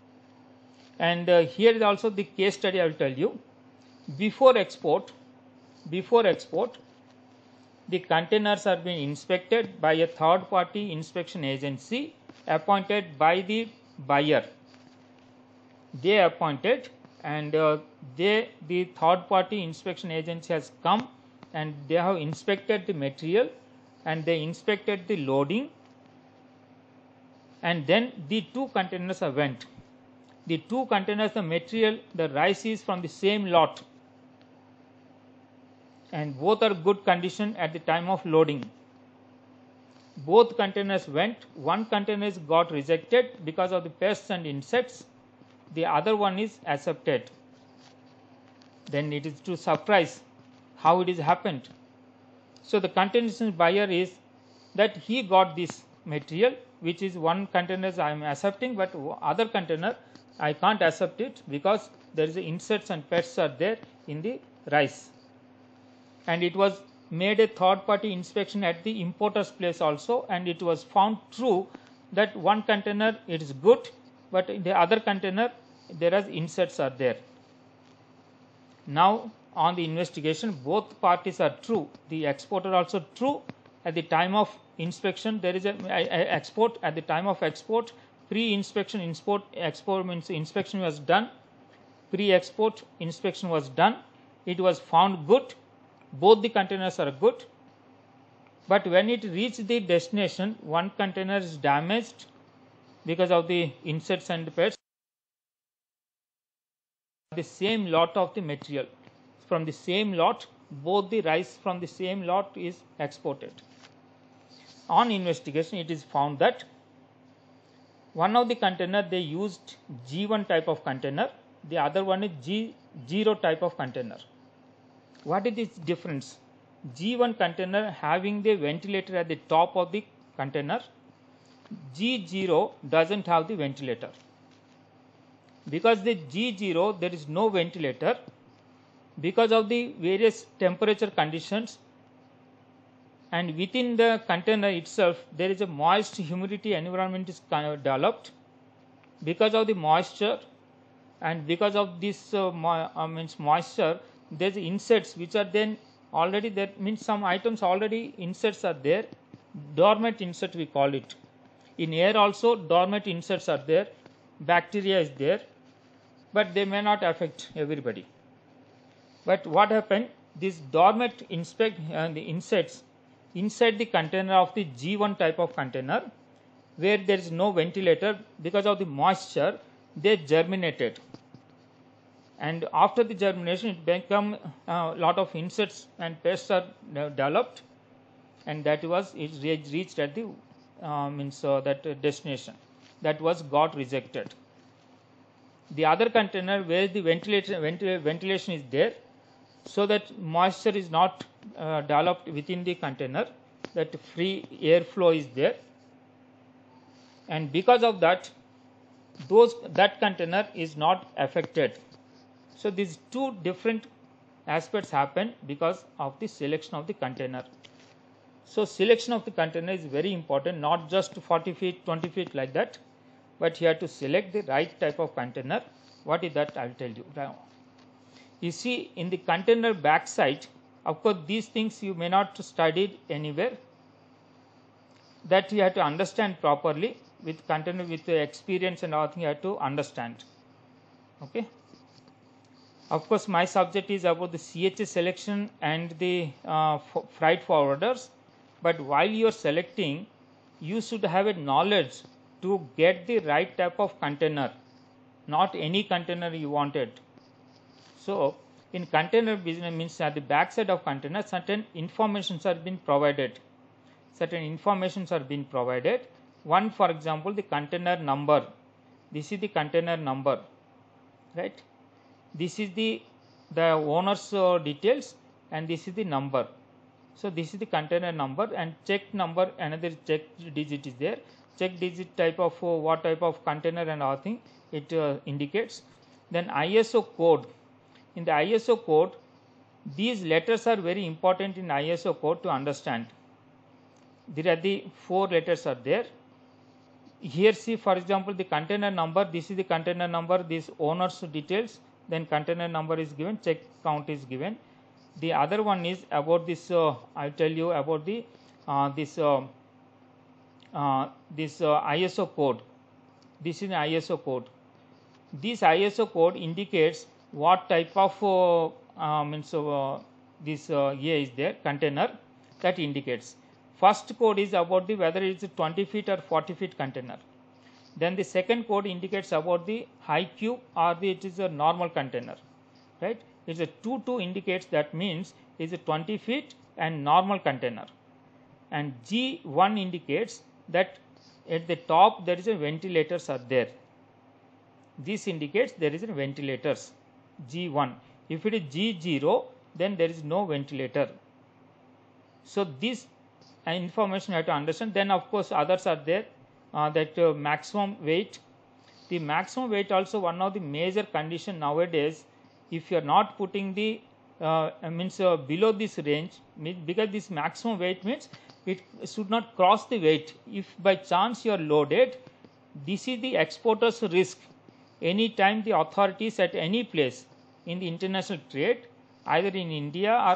And uh, here is also the case study I will tell you. Before export, before export, the containers are being inspected by a third party inspection agency appointed by the buyer. They appointed and uh, they the third party inspection agency has come and they have inspected the material and they inspected the loading, and then the two containers are went. The two containers, the material, the rice is from the same lot and both are good condition at the time of loading. Both containers went. One container got rejected because of the pests and insects. The other one is accepted. Then it is to surprise how it is happened. So the continuation buyer is that he got this material, which is one container I am accepting, but other container I can't accept it because there is insects and pests are there in the rice. And it was made a third party inspection at the importer's place also, and it was found true that one container it is good, but in the other container there are inserts are there. Now on the investigation both parties are true, the exporter also true. At the time of inspection there is a, a, a export, at the time of export pre-inspection import export means inspection was done, pre-export inspection was done, it was found good, both the containers are good, but when it reached the destination one container is damaged because of the inserts and pests. The same lot of the material from the same lot, both the rice from the same lot is exported. On investigation it is found that one of the container they used G one type of container, the other one is G zero type of container. What is this difference? G one container having the ventilator at the top of the container, G zero doesn't have the ventilator. Because the G zero there is no ventilator, because of the various temperature conditions and within the container itself there is a moist humidity environment is kind of developed. Because of the moisture and because of this uh, mo uh, means moisture, there is inserts which are then already there, means some items already inserts are there, dormant insert we call it. In air also dormant inserts are there, bacteria is there, but they may not affect everybody. But what happened, this dormant inspect uh, the insects inside the container of the G one type of container where there is no ventilator, because of the moisture they germinated, and after the germination it become a uh, lot of insects and pests are uh, developed, and that was it re reached at the uh, means uh, that uh, destination, that was got rejected. The other container where the ventilation ventil ventilation is there, so that moisture is not uh, developed within the container, that free airflow is there, and because of that those that container is not affected. So these two different aspects happen because of the selection of the container. So selection of the container is very important, not just forty feet, twenty feet like that, but you have to select the right type of container. What is that? I will tell you now. You see in the container back side, of course these things you may not studied anywhere, that you have to understand properly with container, with the experience and all thing you have to understand. Okay. Of course my subject is about the C H A selection and the uh, freight forwarders, but while you are selecting you should have a knowledge to get the right type of container, not any container you wanted. So in container business means at the back side of container certain informations are being provided, certain informations are being provided. One, for example, the container number, this is the container number, right? This is the the owner's uh, details and this is the number. So this is the container number, and check number, another check digit is there, check digit type of uh, what type of container and all thing it uh, indicates. Then I S O code. In the I S O code, these letters are very important in I S O code to understand. There are the four letters are there. Here see, for example, the container number, this is the container number, this owner's details, then container number is given, check count is given. The other one is about this, uh, I will tell you about the uh, this uh, uh, this uh, I S O code. This is an I S O code. This I S O code indicates what type of uh, uh, means uh, this uh, A is there, container, that indicates. First code is about the whether it is a twenty feet or forty feet container. Then the second code indicates about the high cube or the, it is a normal container, right? It is a two two indicates, that means it is a twenty feet and normal container. And G one indicates that at the top there is a ventilators are there. This indicates there is a ventilators, G one. If it is G zero, then there is no ventilator. So this information you have to understand. Then of course others are there, uh, that uh, maximum weight. The maximum weight also one of the major condition nowadays. If you are not putting the uh, means uh, below this range, because this maximum weight means it should not cross the weight. If by chance you are loaded, this is the exporter's risk. Any time the authorities at any place in the international trade, either in India or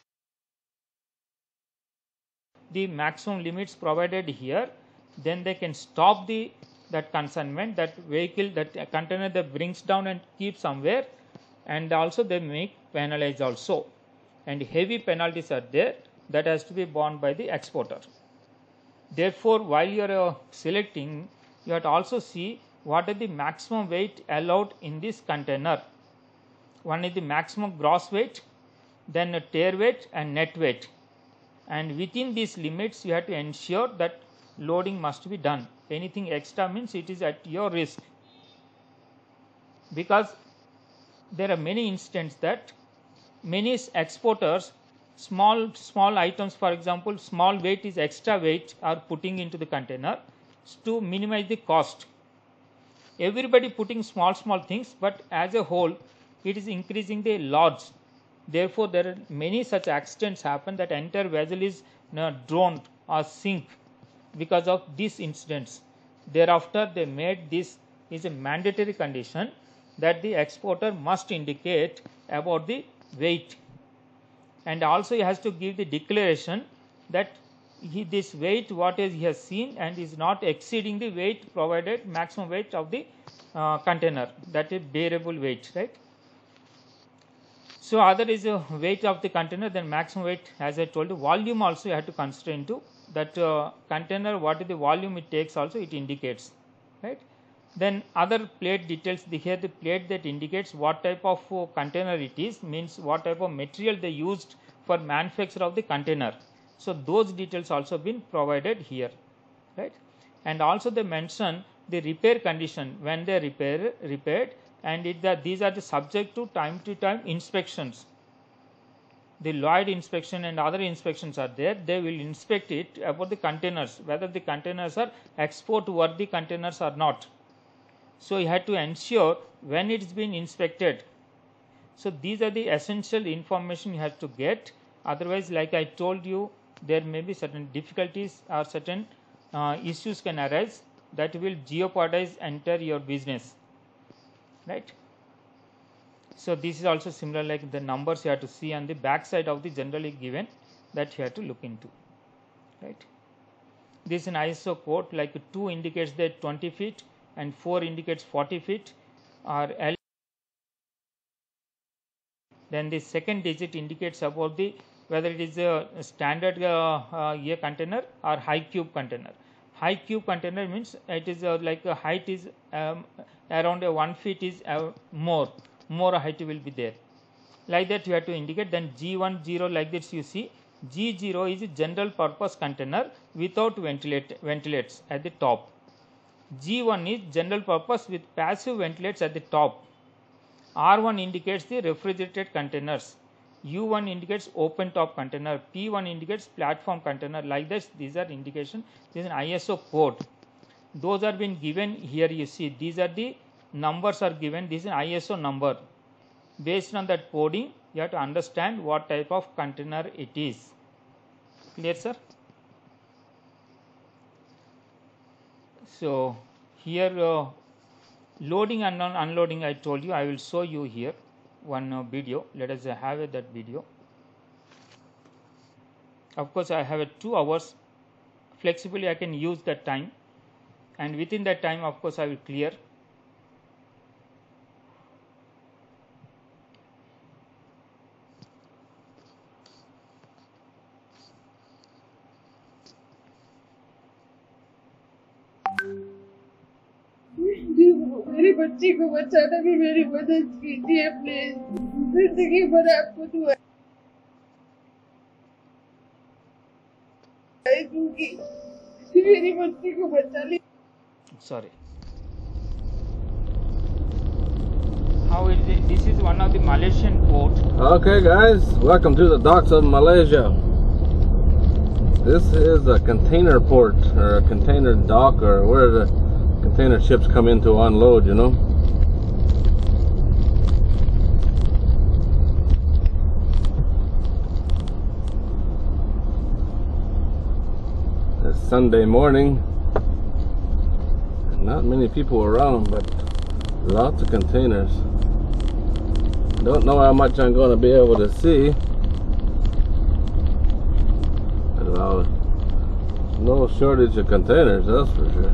the maximum limits provided here, then they can stop the that consignment, that vehicle, that container that brings down and keep somewhere, and also they make penalize also, and heavy penalties are there that has to be borne by the exporter. Therefore, while you are uh, selecting, you have to also see what is the maximum weight allowed in this container. One is the maximum gross weight, then a tear weight and net weight, and within these limits you have to ensure that loading must be done. Anything extra means it is at your risk, because there are many instances that many exporters small small items, for example small weight is extra weight, are putting into the container to minimize the cost. Everybody putting small small things, but as a whole it is increasing the loss. Therefore, there are many such accidents happen that entire vessel is you know, drowned or sink because of these incidents. Thereafter, they made this is a mandatory condition that the exporter must indicate about the weight, and also he has to give the declaration that he, this weight what is he has seen and is not exceeding the weight provided, maximum weight of the uh, container, that is bearable weight, right. So, other is a weight of the container, then maximum weight, as I told you. Volume also you have to consider into that uh, container, what is the volume it takes also it indicates, right. Then other plate details, the, here the plate that indicates what type of uh, container it is, means what type of material they used for manufacture of the container. So, those details also been provided here, right. And also they mention the repair condition, when they repair repaired, and it that these are the subject to time to time inspections. The Lloyd inspection and other inspections are there. They will inspect it about the containers, whether the containers are export worthy containers or not. So, you have to ensure when it is being inspected. So, these are the essential information you have to get. Otherwise, like I told you, there may be certain difficulties or certain uh, issues can arise that will jeopardize enter your business, right. So, this is also similar, like the numbers you have to see on the back side of the generally given, that you have to look into, right. This is an I S O code, like two indicates that twenty feet and four indicates forty feet, or L. Then the second digit indicates about the whether it is a standard uh, uh, year container or high cube container. High cube container means it is uh, like a height is um, around a one feet is uh, more, more height will be there. Like that you have to indicate. Then G one zero, like this you see, G zero is a general purpose container without ventilate, ventilates at the top. G one is general purpose with passive ventilates at the top. R one indicates the refrigerated containers. U one indicates open top container. P one indicates platform container. Like this, these are indication. This is an I S O code. Those are been given here. You see, these are the numbers are given. This is an I S O number. Based on that coding, you have to understand what type of container it is. Clear, sir? So, here uh, loading and unloading, I told you, I will show you here one uh, video. Let us uh, have uh, that video. Of course, I have uh, two hours. Flexibly, I can use that time, and within that time, of course, I will clear.
मेरी बच्ची को बचाने में मेरी मदद कीजिए please, जिंदगी भर आपको दुआ दूंगी, मेरी बच्ची को बचा ली.
Sorry. How is it? This is one of the Malaysian ports.
Okay guys, welcome to the docks of Malaysia. This is a container port, or a container dock, or where the container ships come in to unload, you know. Sunday morning. Not many people around, but lots of containers. Don't know how much I'm going to be able to see. But well, there's no shortage of containers, that's for sure.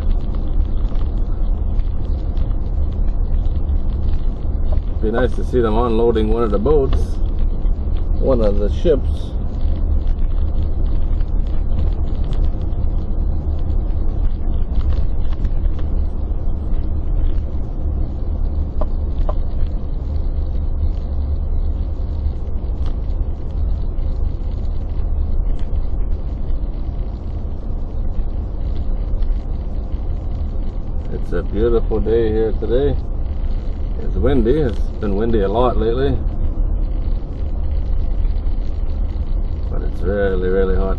Be nice to see them unloading one of the boats, one of the ships. It's a beautiful day here today. It's windy. It's been windy a lot lately. But it's really, really hot.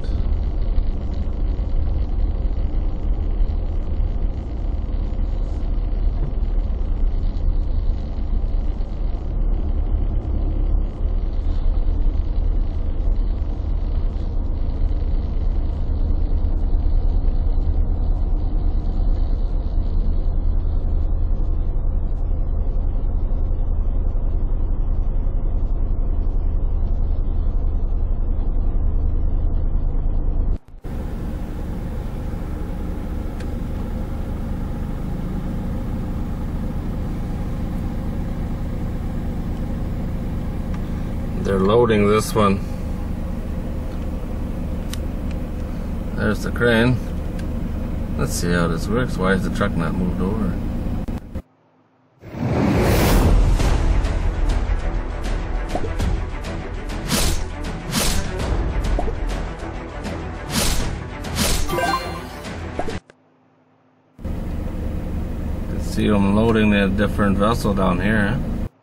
They're loading this one. There's the crane. Let's see how this works. Why is the truck not moved over? You can see them loading the different vessel down here.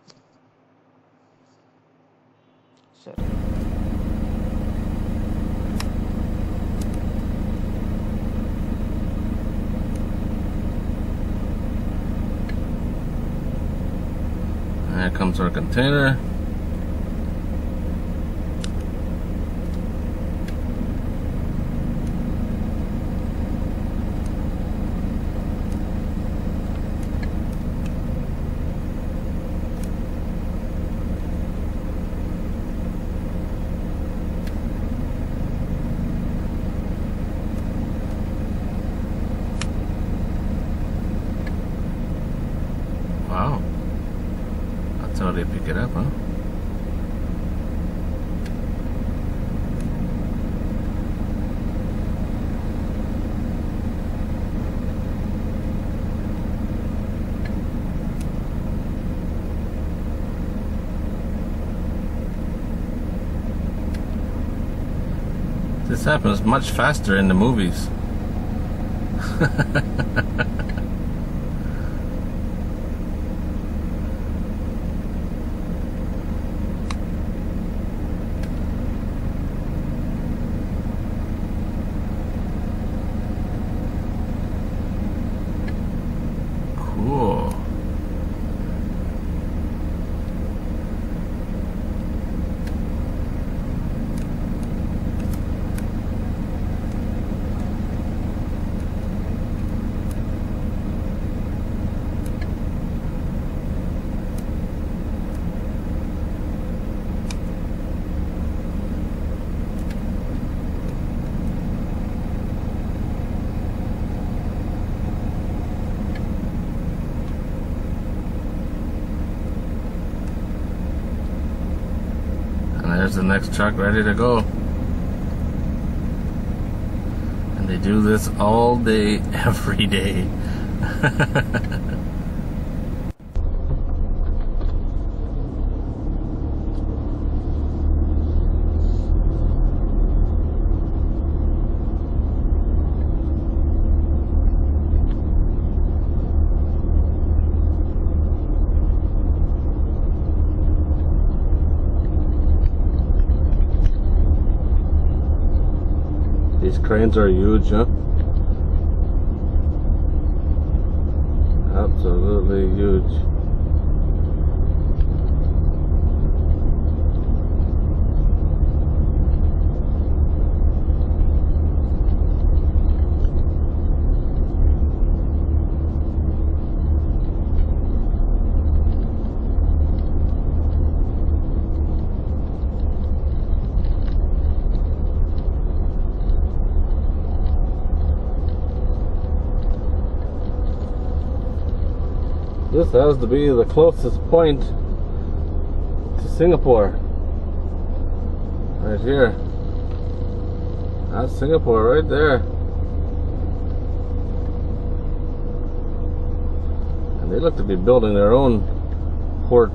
Here comes our container. Wow. That's how they pick it up, huh? This happens much faster in the movies. Cool. There's the next truck ready to go. And they do this all day, every day. These cranes are huge, huh? Absolutely huge. This has to be the closest point to Singapore. Right here. That's Singapore right there. And they look to be building their own port.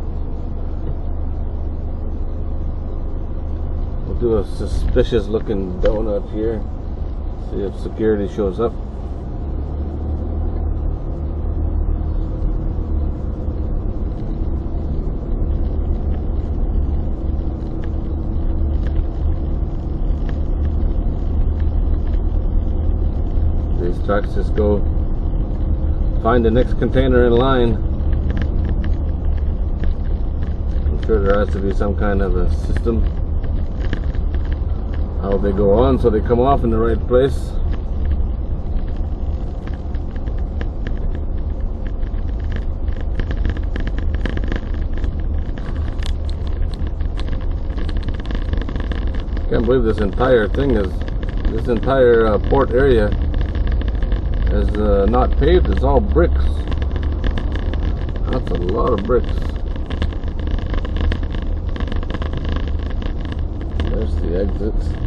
We'll do a suspicious looking donut here. See if security shows up. These trucks just go find the next container in line. I'm sure there has to be some kind of a system how they go on so they come off in the right place. Can't believe this entire thing is, this entire uh, port area is uh, not paved, it's all bricks. That's a lot of bricks. There's the exit.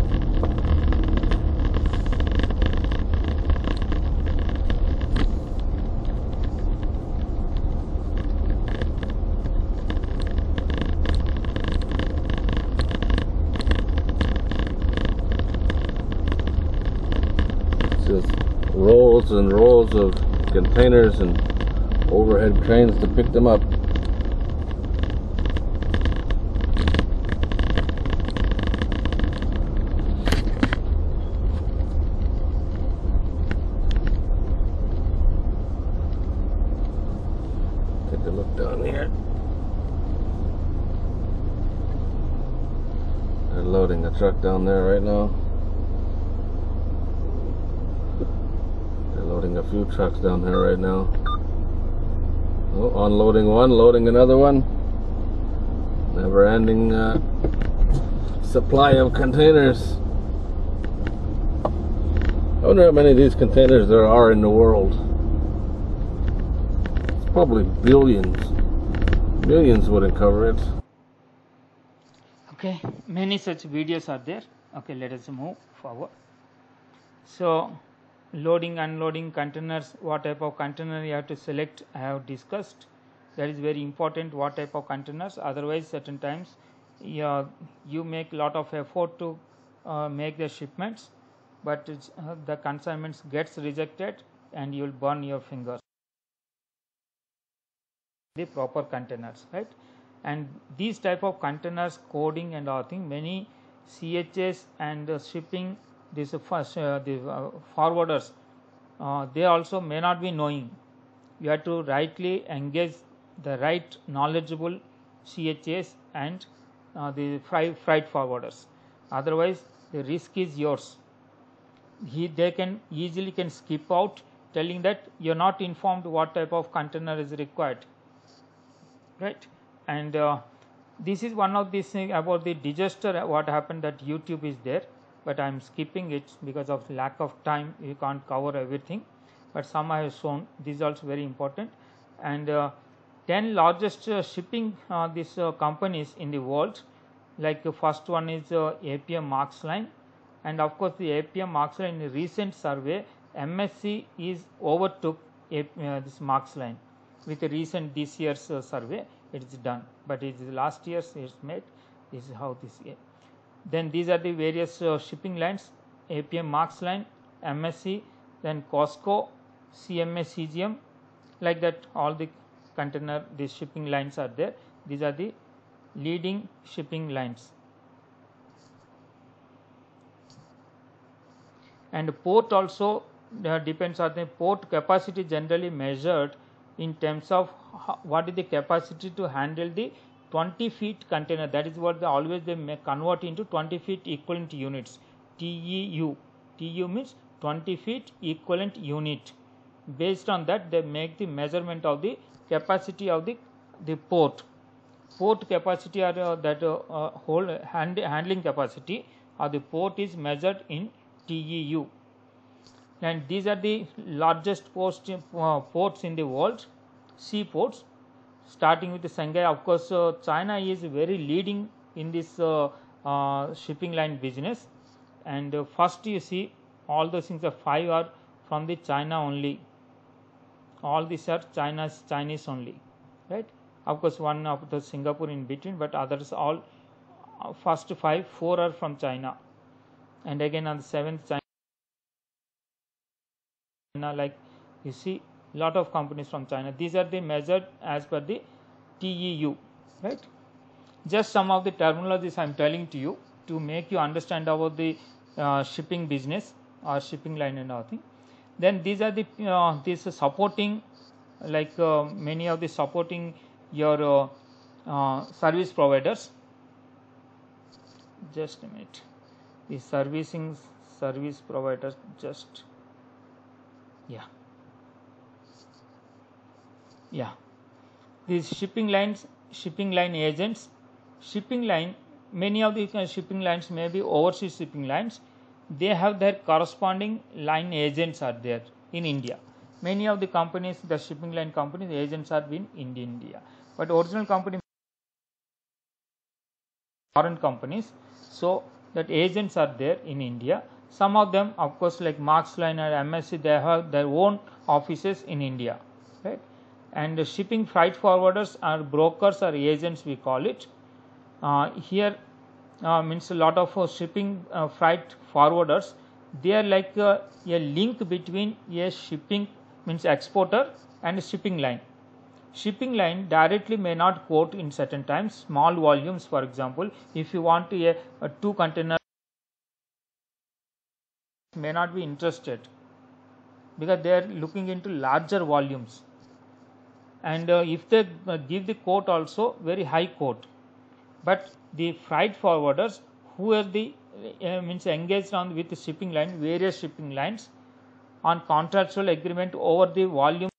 Just rolls and rolls of containers and overhead cranes to pick them up. Take a look down here. They're loading a truck down there right now. Loading a few trucks down here right now. Oh, unloading one, loading another one. Never ending uh, supply of containers. I wonder how many of these containers there are in the world. It's probably billions. Millions wouldn't cover it.
Okay, many such videos are there. Okay, let us move forward. So, loading, unloading containers, what type of container you have to select, I have discussed. That is very important, what type of containers. Otherwise, certain times you, you make lot of effort to uh, make the shipments, but it's, uh, the consignments gets rejected and you will burn your fingers. The proper containers, right? And these type of containers, coding and all thing, many C H S and uh, shipping, this uh, first uh, the uh, forwarders, uh, they also may not be knowing. You have to rightly engage the right knowledgeable C H S and uh, the freight forwarders. Otherwise, the risk is yours. He they can easily can skip out, telling that you are not informed what type of container is required, right? And uh, this is one of these things about the disaster. What happened, that YouTube is there, but I am skipping it because of lack of time. You can't cover everything, but some I have shown. This is also very important. And uh, ten largest uh, shipping uh, these uh, companies in the world, like the first one is uh, A P M Marks Line, and of course the A P M Marks Line, in a recent survey, M S C is overtook A P, uh, this Marks Line with a recent this year's uh, survey. It is done, but it is last year's it's made. This is how this year. Then these are the various uh, shipping lines: A P M Marks Line, M S C, then Costco, C M A C G M, like that. All the container, these shipping lines are there. These are the leading shipping lines. And port also uh, depends on the port capacity, generally measured in terms of how, what is the capacity to handle the twenty feet container. That is what they always they may convert into twenty feet equivalent units, T E U. T E U means twenty feet equivalent unit. Based on that, they make the measurement of the capacity of the the port. Port capacity or uh, that uh, uh, whole hand, handling capacity of the port is measured in T E U. And these are the largest post, uh, ports in the world. seaports, starting with the Shanghai. Of course, uh, China is very leading in this uh, uh, shipping line business, and uh, first you see all those things are five are from the China only. All these are China's Chinese only, right? Of course, one of the Singapore in between, but others all uh, first five, four are from China, and again on the seventh China, like you see lot of companies from China. These are the measured as per the T E U, right? Just some of the terminologies I am telling to you to make you understand about the uh, shipping business or shipping line and all thing. Then these are the uh, this supporting, like uh, many of the supporting your uh, uh, service providers. Just a minute. The servicing service providers, just yeah yeah these shipping lines, shipping line agents, shipping line, many of the shipping lines may be overseas shipping lines. They have their corresponding line agents are there in India. Many of the companies, the shipping line companies, agents are in India, but original company foreign companies, so that agents are there in India. Some of them, of course, like Marks Line or M S C, they have their own offices in India, right? And the shipping freight forwarders are brokers or agents, we call it. Uh, here uh, means a lot of uh, shipping uh, freight forwarders. They are like uh, a link between a shipping means exporter and a shipping line. Shipping line directly may not quote in certain times small volumes. For example, if you want to, a, a two container may not be interested because they are looking into larger volumes, and uh, if they uh, give the quote also very high quote, but the freight forwarders who are the uh, means engaged on with the shipping line, various shipping lines on contractual agreement over the volume,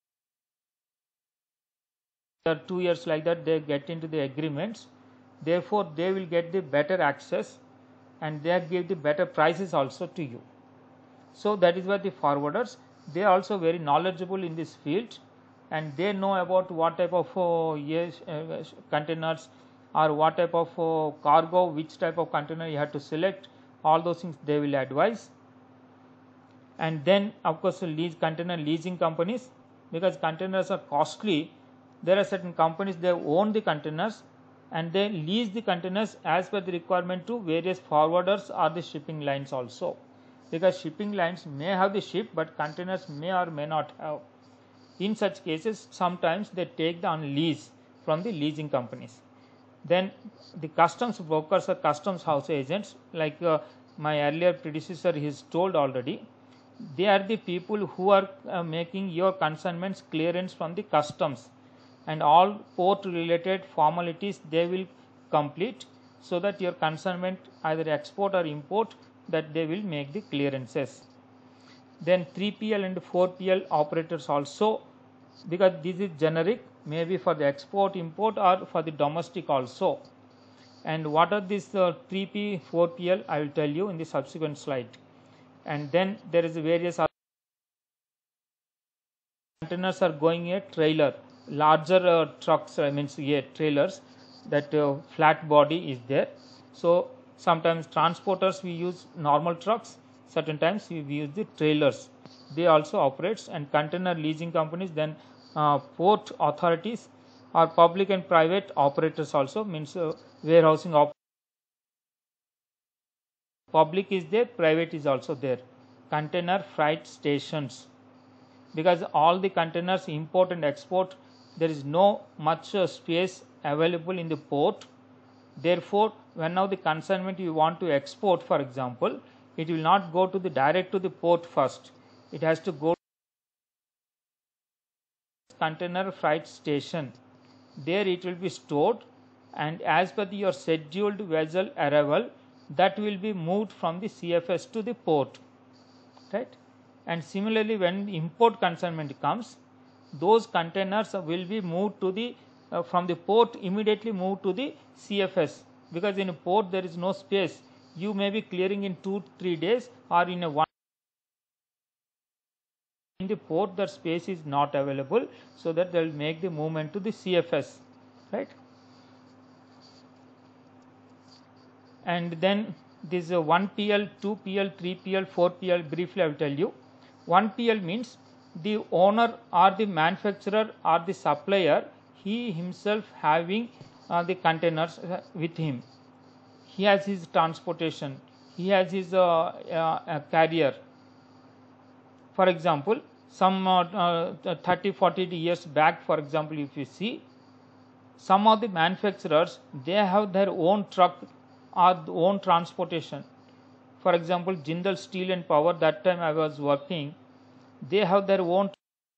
or two years like that, they get into the agreements. Therefore, they will get the better access and they give the better prices also to you. So that is why the forwarders, they are also very knowledgeable in this field, and they know about what type of uh, yes, uh, containers or what type of uh, cargo, which type of container you have to select. All those things they will advise. And then of course lease container leasing companies, because containers are costly. There are certain companies, they own the containers and they lease the containers as per the requirement to various forwarders or the shipping lines also, because shipping lines may have the ship but containers may or may not have. In such cases, sometimes they take the on lease from the leasing companies. Then the customs brokers or customs house agents, like uh, my earlier predecessor has told already, they are the people who are uh, making your consignments clearance from the customs, and all port related formalities they will complete, so that your consignment either export or import, that they will make the clearances. Then three P L and four P L operators also, because this is generic, maybe for the export, import or for the domestic also. And what are these uh, three P, four P L, I will tell you in the subsequent slide. And then there is various other containers are going a trailer, larger uh, trucks, I mean yeah, trailers, that uh, flat body is there. So sometimes transporters we use normal trucks, certain times we use the trailers, they also operates. And container leasing companies, then uh, port authorities or public and private operators also, means uh, warehousing op public is there, private is also there. Container freight stations, because all the containers import and export, there is no much uh, space available in the port. Therefore, when now the consignment you want to export, for example, it will not go to the direct to the port first, it has to go to container freight station. There it will be stored, and as per the, your scheduled vessel arrival, that will be moved from the C F S to the port, right? And similarly, when import consignment comes, those containers will be moved to the uh, from the port, immediately moved to the C F S, because in a port there is no space. You may be clearing in two three days or in a one the port the space is not available, so that they will make the movement to the C F S, right. And then this uh, one P L, two P L, three P L, four P L, briefly I will tell you. one P L means the owner or the manufacturer or the supplier, he himself having uh, the containers uh, with him. He has his transportation, he has his uh, uh, carrier. For example, some uh, uh, thirty forty years back, for example, if you see, some of the manufacturers, they have their own truck or own transportation. For example, Jindal Steel and Power, that time I was working, they have their own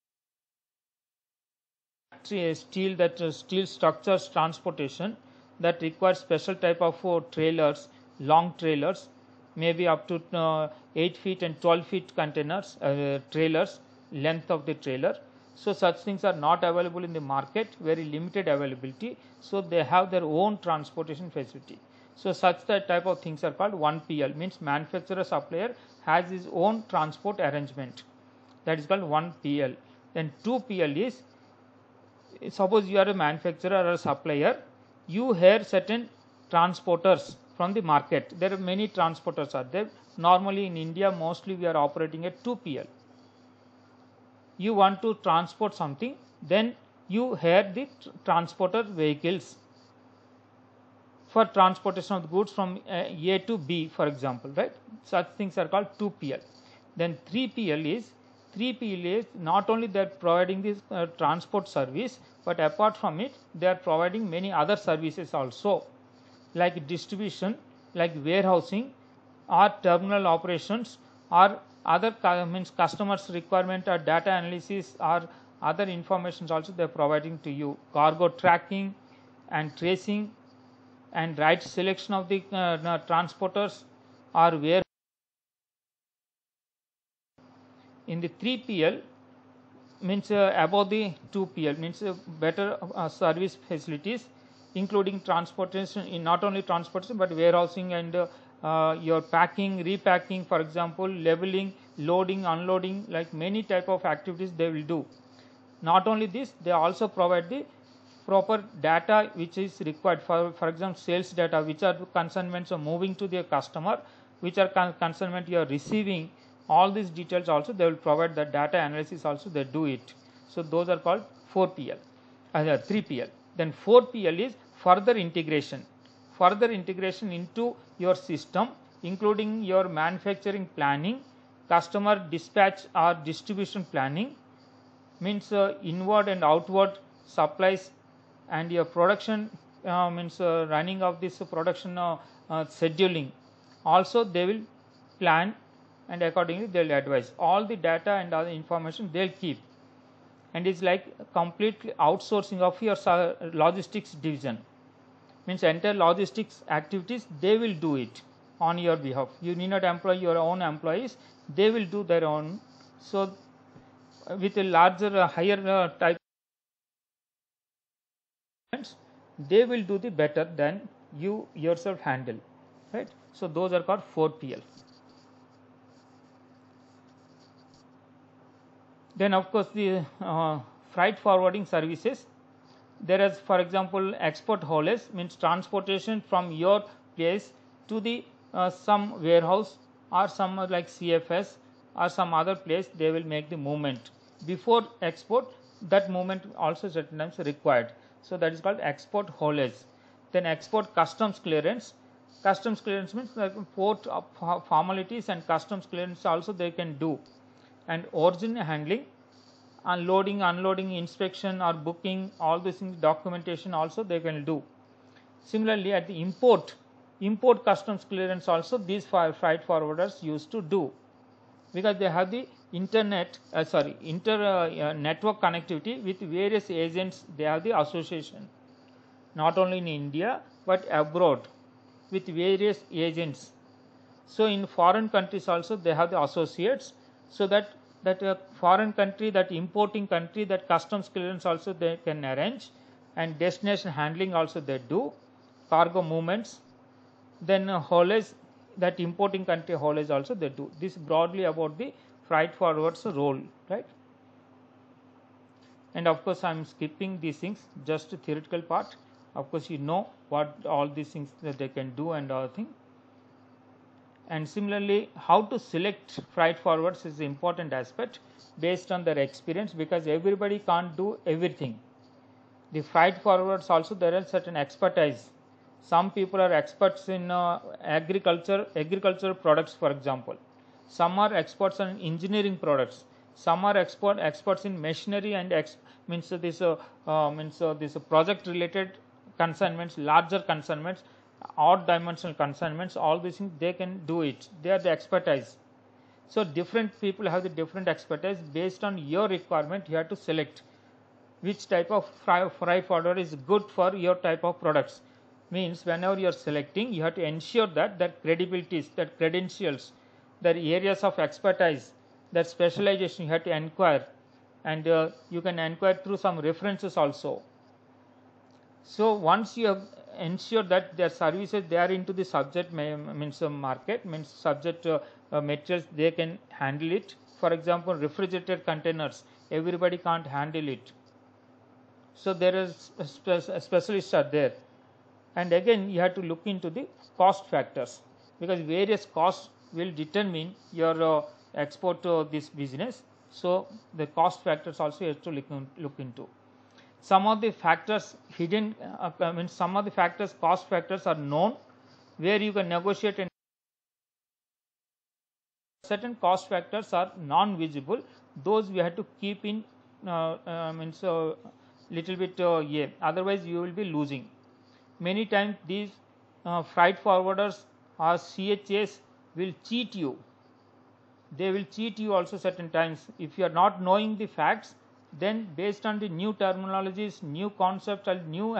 steel, that uh, steel structures transportation that requires special type of uh, trailers, long trailers, maybe up to uh, eight feet and twelve feet containers, uh, trailers, length of the trailer. So such things are not available in the market, very limited availability. So they have their own transportation facility. So such type of things are called one P L, means manufacturer supplier has his own transport arrangement. That is called one P L. Then two P L is, suppose you are a manufacturer or a supplier, you hire certain transporters from the market. There are many transporters are there. Normally in India, mostly we are operating at two P L. You want to transport something, then you hire the tr transporter vehicles for transportation of the goods from uh, A to B, for example, right. Such things are called two P L. Then three P L is, three P L is not only they are providing this uh, transport service, but apart from it, they are providing many other services also, like distribution, like warehousing, or terminal operations, or other means customers requirement or data analysis or other informations also they are providing to you, cargo tracking and tracing and right selection of the uh, transporters or where. In the three P L means uh, above the two P L means uh, better uh, service facilities, including transportation, in not only transportation but warehousing and uh, uh, your packing, repacking, for example, leveling, loading, unloading, like many type of activities they will do. Not only this, they also provide the proper data which is required, for for example sales data, which are consignments are moving to their customer, which are con consignment you are receiving, all these details also they will provide. The data analysis also they do it. So those are called four P L, uh, three P L. Then four P L is further integration, further integration into your system, including your manufacturing planning, customer dispatch or distribution planning, means uh, inward and outward supplies, and your production uh, means uh, running of this production uh, uh, scheduling also they will plan, and accordingly they will advise. All the data and other information they will keep, and it's like complete outsourcing of your logistics division, means entire logistics activities they will do it on your behalf. You need not employ your own employees, they will do their own. So with a larger uh, higher uh, type, they will do the better than you yourself handle, right. So those are called four P L. Then of course the uh, freight forwarding services, there is for example export haulage, means transportation from your place to the uh, some warehouse or some uh, like C F S or some other place, they will make the movement. Before export, that movement also certain times required. So that is called export haulage. Then export customs clearance. Customs clearance means like port uh, formalities and customs clearance also they can do. And origin handling, unloading, unloading, inspection or booking, all these things, documentation also they can do. Similarly, at the import, import customs clearance also these freight forwarders used to do, because they have the internet, uh, sorry, inter uh, uh, network connectivity with various agents. They have the association, not only in India but abroad with various agents. So in foreign countries also they have the associates, so that that uh, foreign country, that importing country, that customs clearance also they can arrange, and destination handling also they do, cargo movements. Then uh, haulage, that importing country haulage also they do. This broadly about the freight forwarders role, right. and of course I am skipping these things, just the theoretical part. Of course you know what all these things that they can do and all thing. And similarly, how to select freight forwards is the important aspect based on their experience, because everybody can't do everything. The freight forwards also, there are certain expertise. Some people are experts in uh, agriculture, agricultural products for example. Some are experts in engineering products. Some are expert experts in machinery and ex, means uh, this uh, uh, means uh, this uh, project related consignments, larger consignments, odd dimensional consignments, all these things they can do it. They are the expertise. So different people have the different expertise. Based on your requirement, you have to select which type of freight forwarder is good for your type of products. Means whenever you are selecting, you have to ensure that that credibilities, that credentials, that areas of expertise, that specialization you have to inquire, and uh, you can inquire through some references also. So once you have ensured that their services they are into the subject means uh, market, means subject uh, uh, materials, they can handle it. For example, refrigerated containers, everybody can't handle it. So there is a spe a specialists are there. And again you have to look into the cost factors, because various costs will determine your uh, export to this business. So the cost factors also you have to look, in, look into. Some of the factors hidden, uh, I mean some of the factors, cost factors are known, where you can negotiate, and certain cost factors are non-visible. Those we have to keep in uh, uh, means uh, little bit uh, yeah, otherwise you will be losing. Many times these uh, freight forwarders or C H As will cheat you. They will cheat you also certain times. If you are not knowing the facts, then based on the new terminologies, new concepts, and new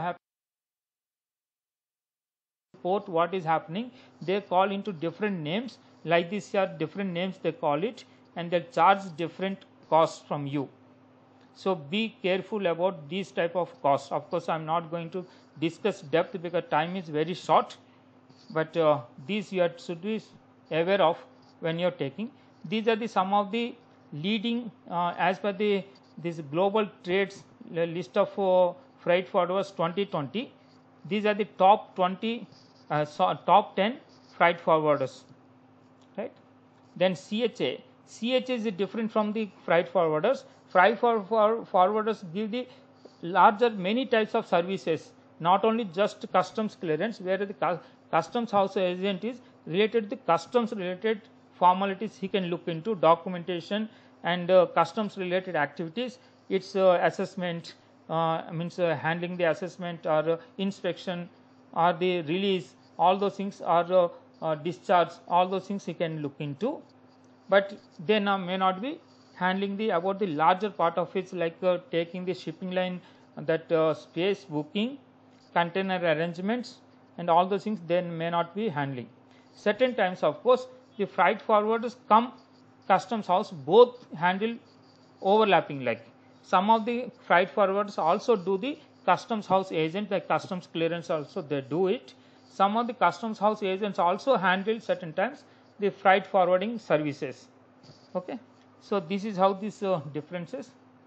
report what is happening, they call into different names. Like this are different names they call it, and they charge different costs from you. So be careful about these type of costs. Of course, I am not going to discuss depth because time is very short, but uh, these you should be aware of when you are taking. These are the some of the leading uh, as per the this global trades list of uh, freight forwarders twenty twenty. These are the top twenty, uh, so top ten freight forwarders, right? Then C H A. C H A is different from the freight forwarders. Freight for, for forwarders give the larger many types of services, not only just customs clearance, where the cu customs house agent is related to the customs related formalities. He can look into documentation and uh, customs related activities. Its uh, assessment uh, means uh, handling the assessment or uh, inspection or the release, all those things are uh, uh, discharge, all those things he can look into, but they now may not be handling the about the larger part of it, like uh, taking the shipping line, that uh, space booking, container arrangements, and all those things they may not be handling. Certain times, of course, the freight forwarders come customs house both handle overlapping, like some of the freight forwarders also do the customs house agent, like customs clearance also they do it. Some of the customs house agents also handle certain times the freight forwarding services. Okay. So this is how this uh, differences.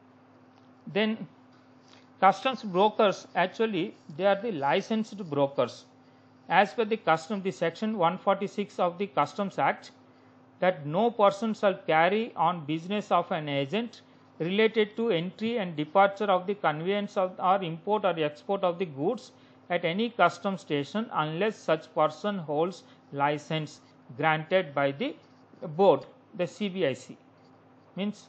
Then customs brokers, actually they are the licensed brokers. As per the custom, the section one forty-six of the Customs Act, that no person shall carry on business of an agent related to entry and departure of the conveyance of or import or export of the goods at any customs station unless such person holds license granted by the board, the C B I C, means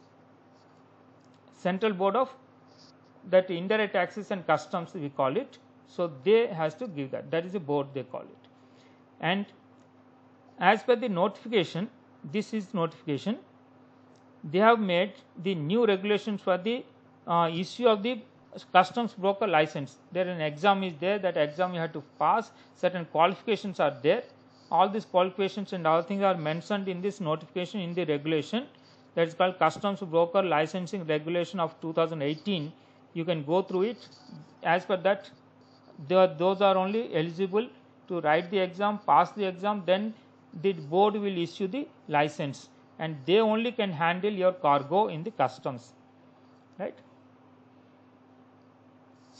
Central Board of that Indirect Taxes and Customs we call it. So they has to give that, that is a board they call it. And as per the notification, this is notification, they have made the new regulations for the uh, issue of the customs broker license. There an exam is there, that exam you have to pass, certain qualifications are there. All these qualifications and all things are mentioned in this notification in the regulation, that is called Customs Broker Licensing Regulation of two thousand eighteen. You can go through it. As per that, the, those are only eligible to write the exam, pass the exam, then the board will issue the license, and they only can handle your cargo in the customs, right?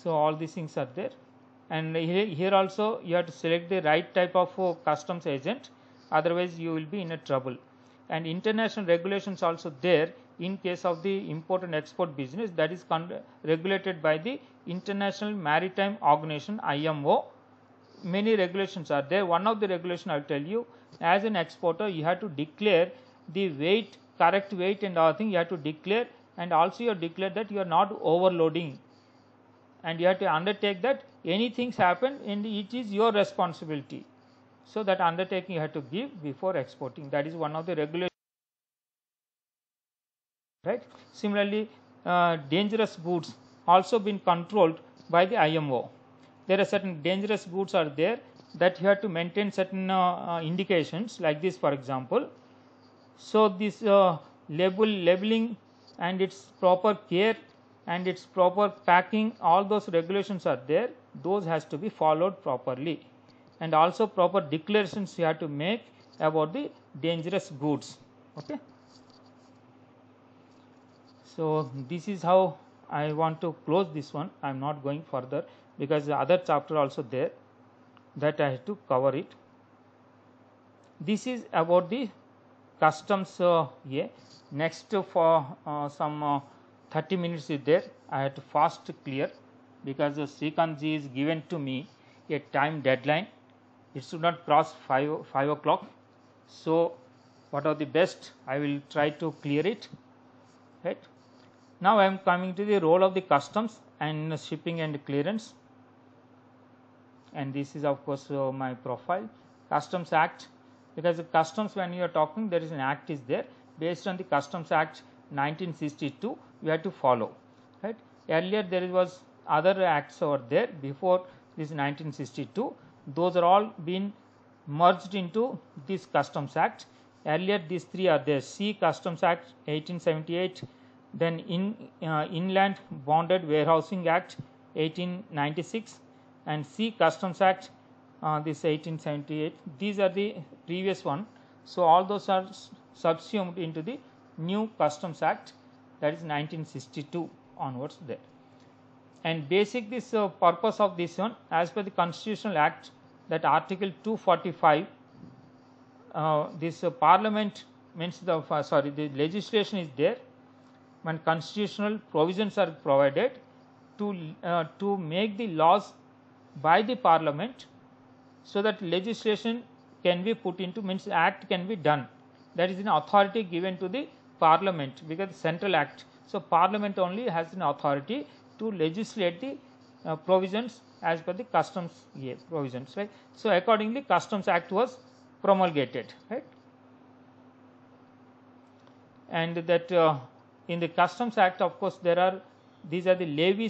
So all these things are there, and here, here also you have to select the right type of uh, customs agent, otherwise you will be in a trouble. And international regulations also there in case of the import and export business, that is regulated by the International Maritime Organization I M O. Many regulations are there. One of the regulation I will tell you, as an exporter you have to declare the weight, correct weight and other thing you have to declare, and also you have to declare that you are not overloading, and you have to undertake that anything happen and it is your responsibility. So that undertaking you have to give before exporting. That is one of the regulations. Right. Similarly, uh, dangerous goods also been controlled by the I M O. There are certain dangerous goods are there that you have to maintain certain uh, uh, indications like this, for example. So this uh, label labeling and its proper care and its proper packing, all those regulations are there. Those has to be followed properly, and also proper declarations you have to make about the dangerous goods. Okay. So this is how I want to close this one. I am not going further because the other chapter also there that I have to cover it. This is about the customs. Uh, yeah. Next uh, for uh, some uh, thirty minutes is there. I have to fast clear because uh, Srikanth ji is given to me a time deadline. It should not cross five five o'clock. So what are the best? I will try to clear it. Right. Now I am coming to the role of the customs and shipping and clearance, and this is of course uh, my profile. Customs Act, because the customs, when you are talking, there is an act is there based on the Customs Act nineteen sixty-two. We have to follow. Right. Earlier there was other acts over there before this nineteen sixty-two. Those are all been merged into this Customs Act. Earlier these three are there: C Customs Act eighteen seventy-eight, then in uh, Inland Bonded Warehousing Act eighteen ninety-six, and C Customs Act uh, this eighteen seventy-eight. These are the previous one. So all those are subsumed into the new Customs Act, that is nineteen sixty-two onwards there. And basic this uh, purpose of this one, as per the Constitutional Act, that Article two forty-five, uh, this uh, Parliament means the uh, sorry the legislation is there when constitutional provisions are provided to uh, to make the laws by the Parliament, so that legislation can be put into, means act can be done. That is an authority given to the Parliament, because central act. So Parliament only has an authority to legislate the uh, provisions as per the customs yeah, provisions, right. So accordingly Customs Act was promulgated, right. And that uh, in the Customs Act, of course, there are, these are the levies.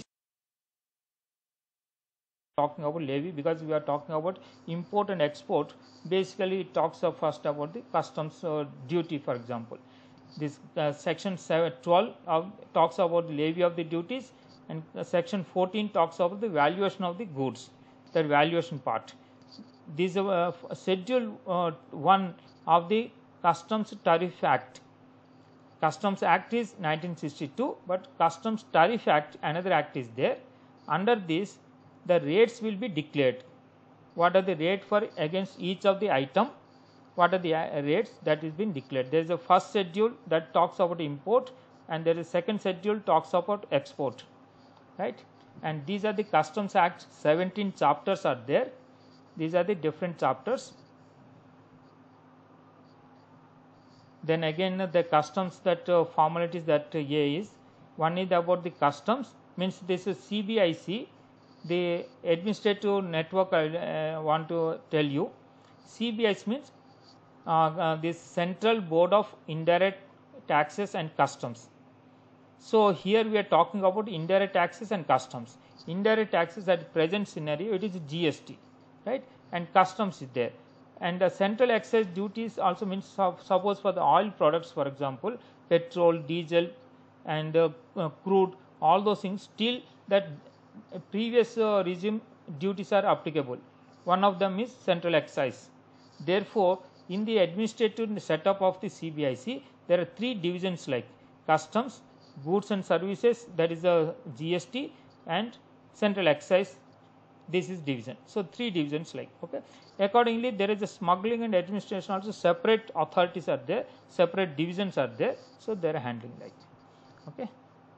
Talking about levy because we are talking about import and export. Basically it talks of first about the customs uh, duty, for example. This uh, section seven, twelve uh, talks about the levy of the duties, and uh, section fourteen talks about the valuation of the goods, the valuation part. This is uh, schedule uh, one of the Customs Tariff Act. Customs Act is nineteen sixty-two, but Customs Tariff Act, another act is there. Under this, the rates will be declared. What are the rate for against each of the item? What are the uh, rates that is been declared? There is a first schedule that talks about import, and there is second schedule talks about export, right? And these are the Customs Act. seventeen chapters are there. These are the different chapters. Then again uh, the customs that uh, formalities that uh, A is, one is about the customs, means this is C B I C. The administrative network I uh, want to tell you. C B I C means uh, uh, this Central Board of Indirect Taxes and Customs. So here we are talking about indirect taxes and customs. Indirect taxes at present scenario, it is G S T, right, and customs is there. And the central excise duties also means, suppose for the oil products, for example, petrol, diesel and uh, uh, crude, all those things, still that previous uh, regime duties are applicable. One of them is central excise. Therefore, in the administrative setup of the C B I C, there are three divisions like customs, goods and services, that is a G S T, and central excise, this is division. So three divisions like, okay. Accordingly, there is a smuggling and administration also, separate authorities are there, separate divisions are there, so they are handling like, okay.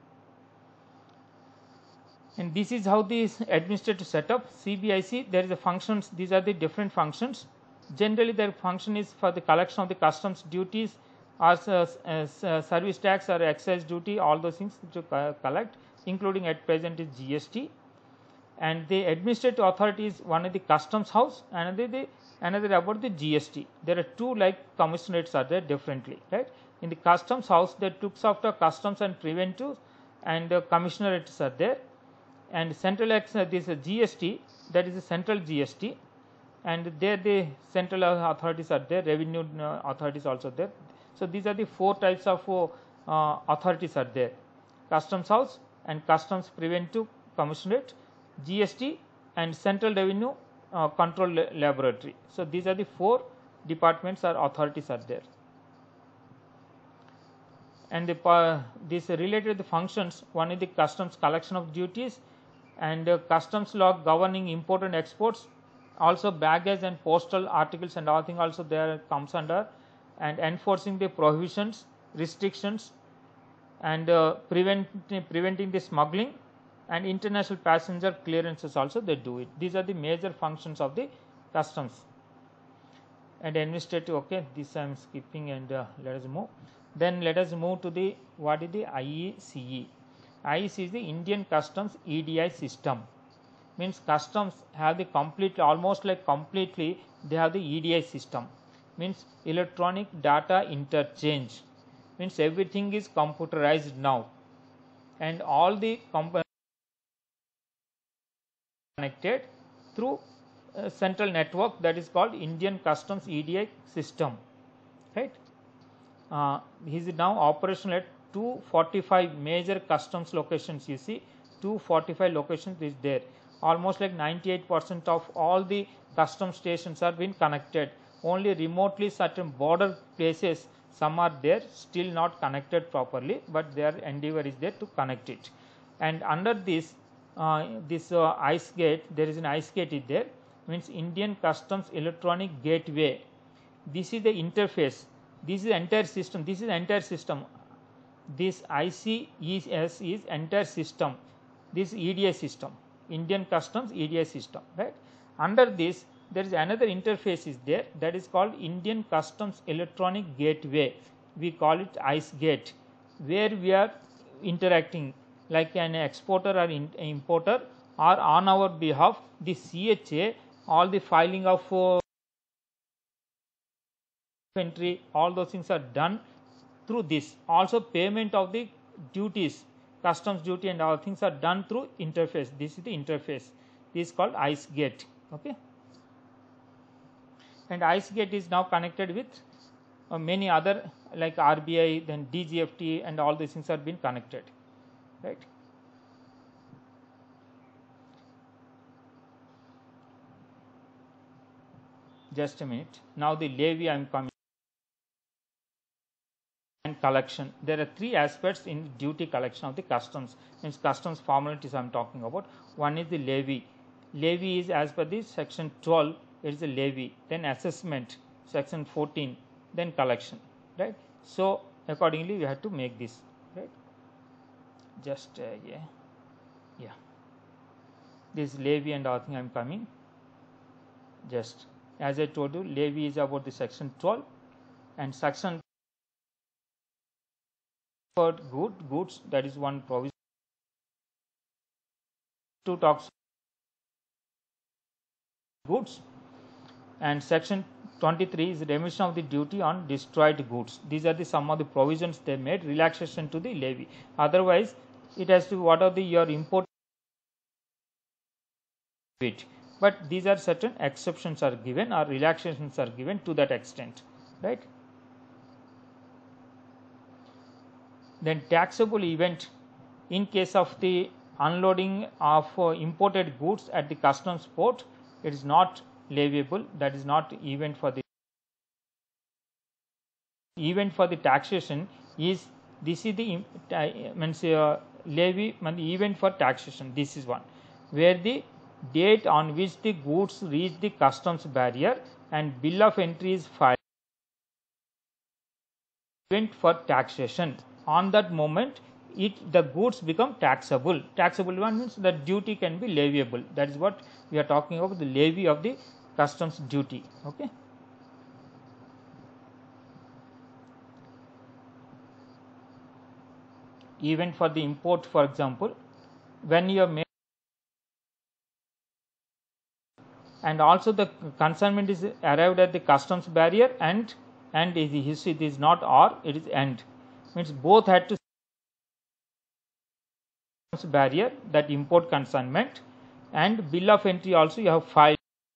And this is how this administrative setup. C B I C, there is a functions, these are the different functions. Generally, their function is for the collection of the customs duties or uh, uh, service tax or excise duty, all those things to uh, collect, including at present is G S T. And the administrative authority is one of the customs house, another the another about the G S T. There are two like commissionerates are there differently, right? In the customs house, that looks after customs and preventive, and uh, commissionerates are there. And central ex uh, this uh, G S T, that is the central G S T, and there the central authorities are there, revenue uh, authorities also there. So these are the four types of uh, authorities are there: customs house and customs preventive commissionerate, G S T and central revenue uh, control laboratory. So these are the four departments or authorities are there. And the uh, this related the functions, one is the customs collection of duties, and uh, customs law governing import and exports, also baggage and postal articles and all thing also there comes under, and enforcing the prohibitions, restrictions, and uh, prevent, preventing the smuggling, and international passenger clearances also they do it. These are the major functions of the customs. And administrative, okay, this I am skipping, and uh, let us move. Then let us move to the, what is the I E C E? I E C E is the Indian Customs E D I system. Means customs have the complete, almost like completely they have the E D I system. Means electronic data interchange. Means everything is computerized now, and all the comp connected through a central network that is called Indian Customs E D I system, right? Uh, he is now operational at two hundred forty-five major customs locations. You see, two hundred forty-five locations is there. Almost like ninety-eight percent of all the custom stations are being connected. Only remotely certain border places, some are there still not connected properly, but their endeavor is there to connect it. And under this uh, this uh, ICE gate, there is an ICE gate is there, means Indian Customs Electronic Gateway. This is the interface. This is the entire system. This is the entire system. This I C E S is entire system. This E D I system, Indian Customs E D I system, right? Under this, there is another interface is there, that is called Indian Customs Electronic Gateway. We call it ICE gate, where we are interacting like an exporter or in, importer, or on our behalf the C H A, all the filing of uh, entry, all those things are done through this. Also payment of the duties, customs duty and all things are done through interface. This is the interface. This is called ICE gate, okay. And ICE gate is now connected with uh, many other like R B I, then D G F T, and all these things are being connected, right. Just a minute. Now the levy I am coming. And collection. There are three aspects in duty collection of the customs. Means customs formalities I am talking about. One is the levy. Levy is as per the section twelve. It is a levy. Then assessment, section fourteen. Then collection, right. So accordingly we have to make this, right. Just uh, yeah, yeah. This levy and all thing I am coming. Just as I told you, levy is about the section twelve, and section for good goods, that is one provision. Two talks goods, and section twenty-three is remission of the duty on destroyed goods. These are the some of the provisions they made, relaxation to the levy. Otherwise, it has to what are the your import it. But these are certain exceptions are given or relaxations are given to that extent, right. Then taxable event, in case of the unloading of uh, imported goods at the customs port, it is not leviable. That is not event for the event for the taxation is this is the uh, means uh, levy and the event for taxation. This is one. where the date on which the goods reach the customs barrier and bill of entry is filed for taxation. On that moment, it the goods become taxable. Taxable one means that duty can be leviable. That is what we are talking about, the levy of the customs duty. Okay. Even for the import, for example, when you have made and also the consignment is arrived at the customs barrier and and is the history, it is not or, it is and, means both had to barrier, that import consignment, and bill of entry also you have filed,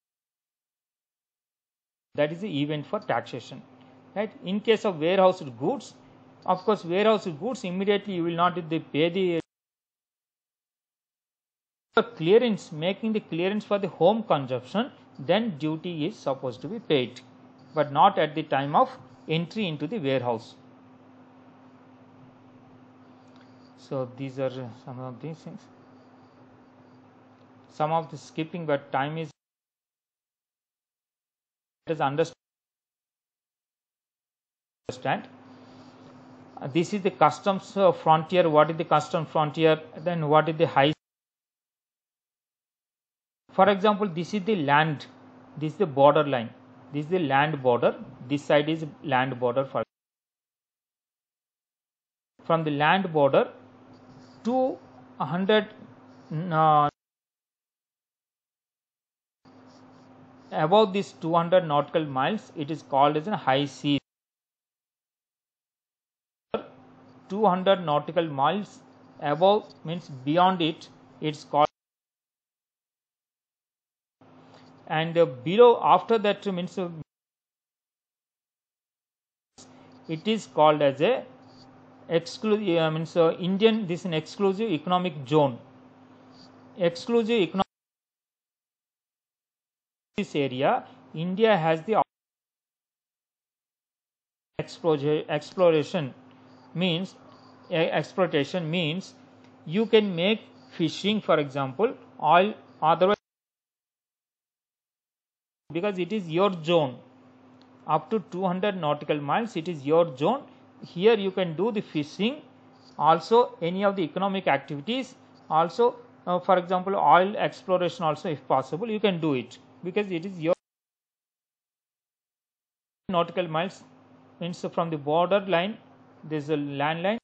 that is the event for taxation, right. In case of warehoused goods, of course warehoused goods, immediately you will not pay the clearance, making the clearance for the home consumption, then duty is supposed to be paid, but not at the time of entry into the warehouse. So these are some of these things. Some of the skipping, but time is is understand. Uh, this is the customs uh, frontier. What is the customs frontier? Then what is the high? For example, this is the land. This is the border line. This is the land border. This side is land border. For from the land border to one hundred uh, above this two hundred nautical miles, it is called as a high sea. two hundred nautical miles above means beyond it, it's called, and uh, below after that means uh, it is called as a exclusive uh, means uh, Indian, this is an exclusive economic zone. Exclusive economic this area, India has the exploration means uh, exploitation means you can make fishing, for example, oil, otherwise because it is your zone up to two hundred nautical miles, it is your zone. Here you can do the fishing, also any of the economic activities, also uh, for example oil exploration also, if possible you can do it, because it is your nautical miles means from the border line, there is a land line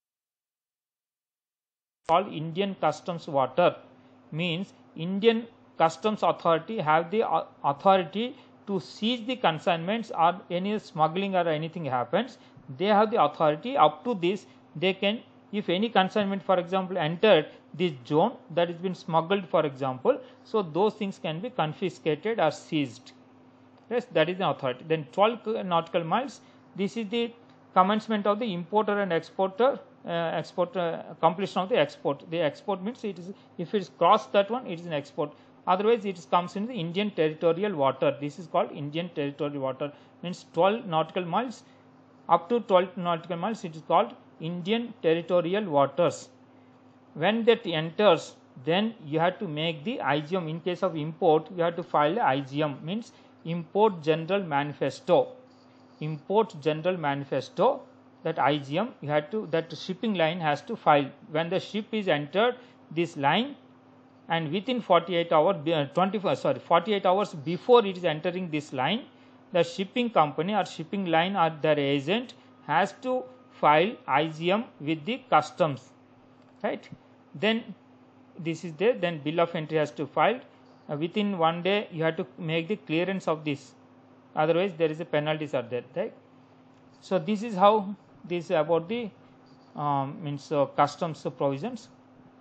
called Indian Customs Water, means Indian Customs Authority have the uh, authority to seize the consignments or any smuggling or anything happens, they have the authority. Up to this they can, if any consignment for example entered this zone that has been smuggled for example, so those things can be confiscated or seized. Yes, that is the authority. Then twelve nautical miles, this is the commencement of the importer and exporter uh, export uh, completion of the export. The export means it is, if it is crossed that one, it is an export, otherwise it is comes in the Indian territorial water. This is called Indian territorial water, means twelve nautical miles up to twelve nautical miles, it is called Indian territorial waters. When that enters, then you have to make the I G M. In case of import, you have to file a I G M, means Import General Manifesto. Import General Manifesto, that I G M you have to, that shipping line has to file. When the ship is entered this line, and within forty-eight hours, twenty-four sorry forty-eight hours before it is entering this line, the shipping company or shipping line or their agent has to file I G M with the customs, right. Then this is there, then bill of entry has to file. Uh, within one day you have to make the clearance of this, otherwise there is a penalties are there, right. So this is how this is about the um, means uh, customs provisions.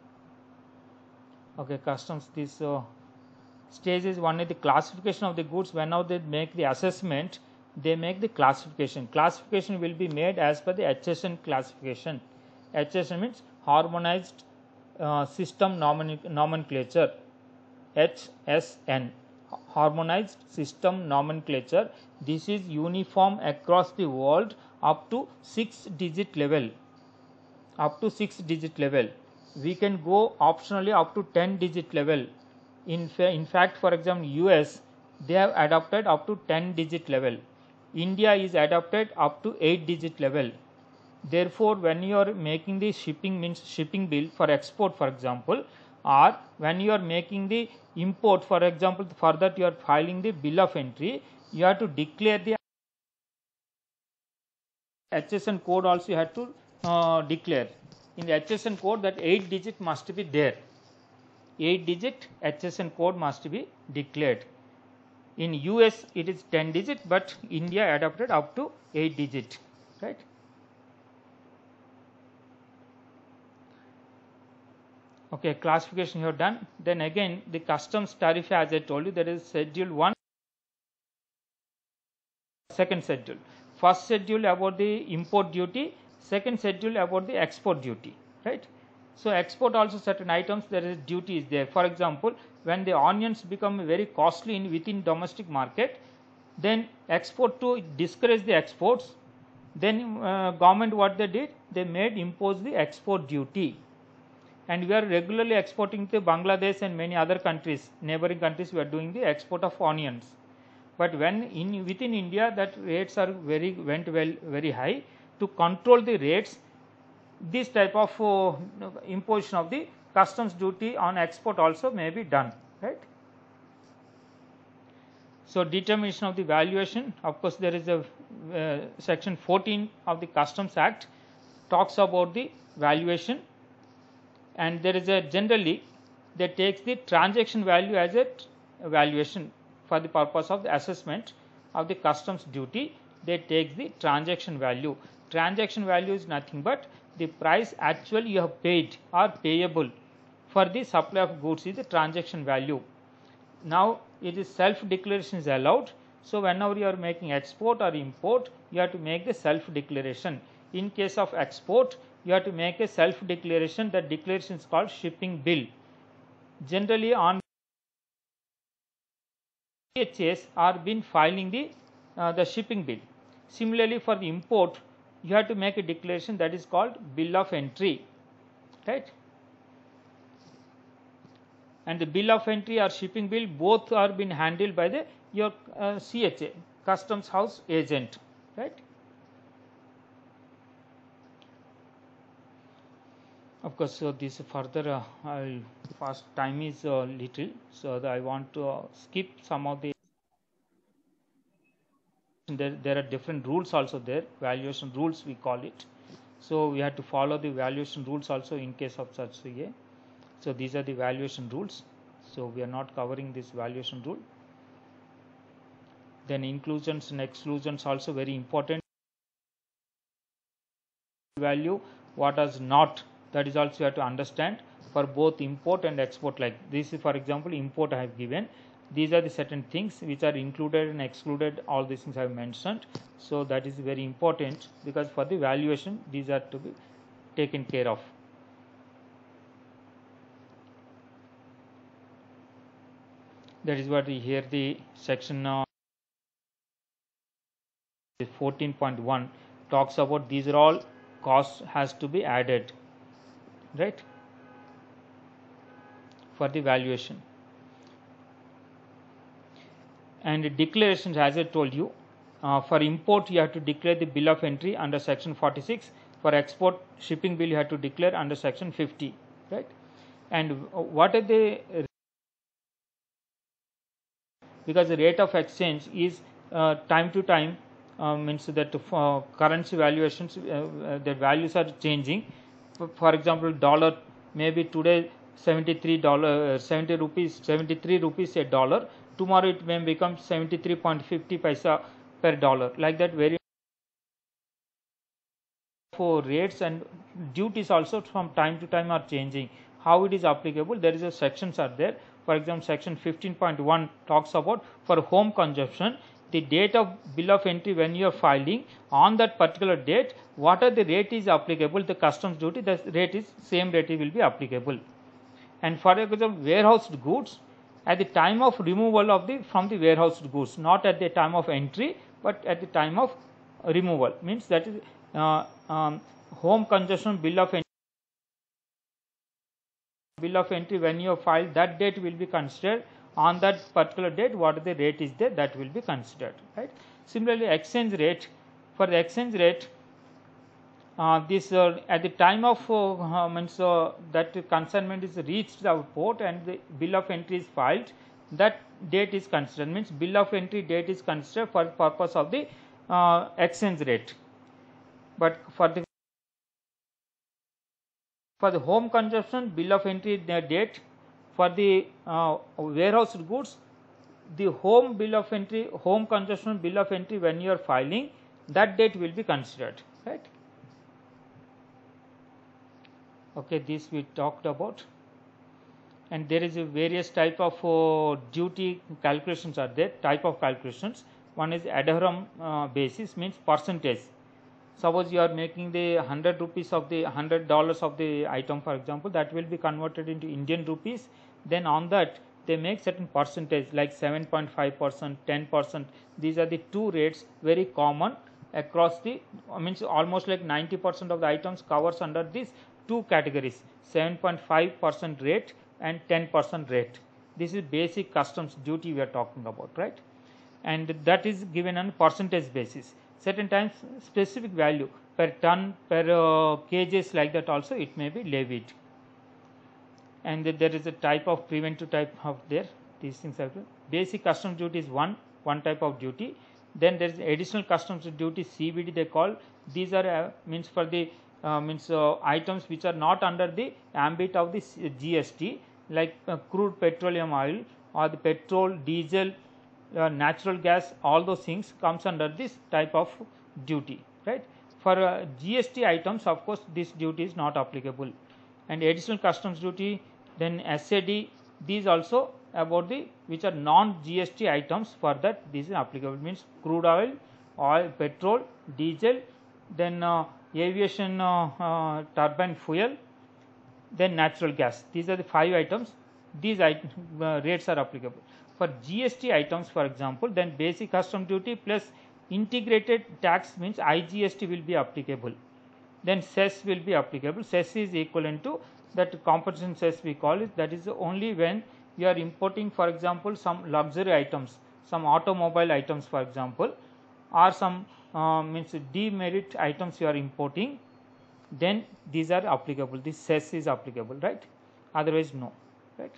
Okay, customs, this uh, stages, one is the classification of the goods. Whenever they make the assessment, they make the classification. Classification will be made as per the H S N classification. H S N means harmonized uh, system nomen nomenclature. H S N, harmonized system nomenclature. This is uniform across the world up to six digit level, up to six digit level. we can go optionally up to ten digit level. In, fa in fact, for example, U S, they have adopted up to ten digit level. India is adopted up to eight digit level. Therefore, when you are making the shipping means shipping bill for export, for example, or when you are making the import, for example, for that you are filing the bill of entry, you have to declare the H S N code also you have to uh, declare. In the H S N code, that eight digit must be there. eight digit H S N code must be declared. In U S it is ten digit, but India adopted up to eight digit, right. Okay, classification you have done. Then again the customs tariff, as I told you, that is schedule one, second schedule. First schedule about the import duty, second schedule about the export duty, right. So, export also certain items there is duty is there. For example, when the onions become very costly in within domestic market, then export to discourage the exports, then uh, government what they did, they made impose the export duty. And we are regularly exporting to Bangladesh and many other countries, neighboring countries, we are doing the export of onions. But when in within India that rates are very went well very high, to control the rates, this type of uh, imposition of the customs duty on export also may be done, right. So, determination of the valuation, of course, there is a uh, section fourteen of the Customs Act talks about the valuation, and there is a generally that takes the transaction value as a valuation for the purpose of the assessment of the customs duty. They take the transaction value. Transaction value is nothing but the price actually you have paid or payable for the supply of goods is the transaction value. Now, it is self declaration is allowed. So, whenever you are making export or import, you have to make the self declaration. In case of export, you have to make a self declaration. That declaration is called shipping bill. Generally, on C H S are been filing the uh, the shipping bill. Similarly, for the import, you have to make a declaration that is called bill of entry, right. And the bill of entry or shipping bill both are being handled by the your uh, C H A, Customs House agent, right. Of course, so this further uh, I'll fast time is uh, little, so I want to uh, skip some of the. There, there are different rules also there, valuation rules we call it. So, we have to follow the valuation rules also in case of such a. So, these are the valuation rules. So, we are not covering this valuation rule. Then inclusions and exclusions also very important. Value, what is not, that is also you have to understand for both import and export. Like this is, for example, import I have given. These are the certain things which are included and excluded, all these things I have mentioned. So, that is very important because for the valuation these are to be taken care of. That is what we here the section uh, fourteen point one talks about. These are all costs has to be added, right, for the valuation. And declarations, as I told you, uh, for import you have to declare the bill of entry under section forty-six. For export shipping bill you have to declare under section fifty, right. And what are the, because the rate of exchange is uh, time to time uh, means that uh, currency valuations, uh, uh, the values are changing. For, for example, dollar maybe today seventy-three dollars, seventy rupees, seventy-three rupees a dollar. Tomorrow it may become seventy-three point five zero paisa per dollar, like that. Very for rates and duties also from time to time are changing. How it is applicable, there is a sections are there. For example, section fifteen point one talks about for home consumption, the date of bill of entry when you are filing, on that particular date what are the rate is applicable, the customs duty, the rate is same rate will be applicable. And for example, warehoused goods, at the time of removal of the from the warehoused goods, not at the time of entry, but at the time of removal, means that is uh, um, home consumption bill of entry bill of entry when you have filed, that date will be considered. On that particular date, what the rate is there, that will be considered, right? Similarly, exchange rate, for the exchange rate, uh, this uh, at the time of uh, means uh, that consignment is reached our port and the bill of entry is filed, that date is considered, means bill of entry date is considered for purpose of the uh, exchange rate. But for the for the home consumption, bill of entry date. For the uh, warehouse goods, the home bill of entry, home consumption bill of entry when you are filing, that date will be considered, right? Okay, this we talked about. And there is a various type of uh, duty calculations are there, type of calculations. One is ad horam uh, basis, means percentage. Suppose you are making the one hundred rupees of the one hundred dollars of the item, for example, that will be converted into Indian rupees. Then on that they make certain percentage like seven point five percent, ten percent. These are the two rates very common across the, I mean almost like ninety percent of the items covers under these two categories, seven point five percent rate and ten percent rate. This is basic customs duty we are talking about, right? And that is given on percentage basis. Certain times specific value per ton, per uh, kgs, like that also it may be levied. And there is a type of preventive type of there, these things are basic customs duty is one one type of duty. Then there is additional customs duty, C B D they call. These are uh, means for the uh, means uh, items which are not under the ambit of the G S T, like uh, crude petroleum oil or the petrol, diesel, uh, natural gas, all those things comes under this type of duty, right? For uh, G S T items, of course, this duty is not applicable. And additional customs duty, then S A D, these also about the which are non G S T items, for that this is applicable, means crude oil, oil, petrol, diesel, then uh, aviation uh, uh, turbine fuel, then natural gas. These are the five items, these item, uh, rates are applicable. For G S T items, for example, then basic custom duty plus integrated tax, means I G S T will be applicable. Then cess will be applicable. Cess is equivalent to that compensation cess we call it, that is only when you are importing, for example, some luxury items, some automobile items, for example, or some uh, means demerit items you are importing, then these are applicable, this cess is applicable, right? Otherwise no, right?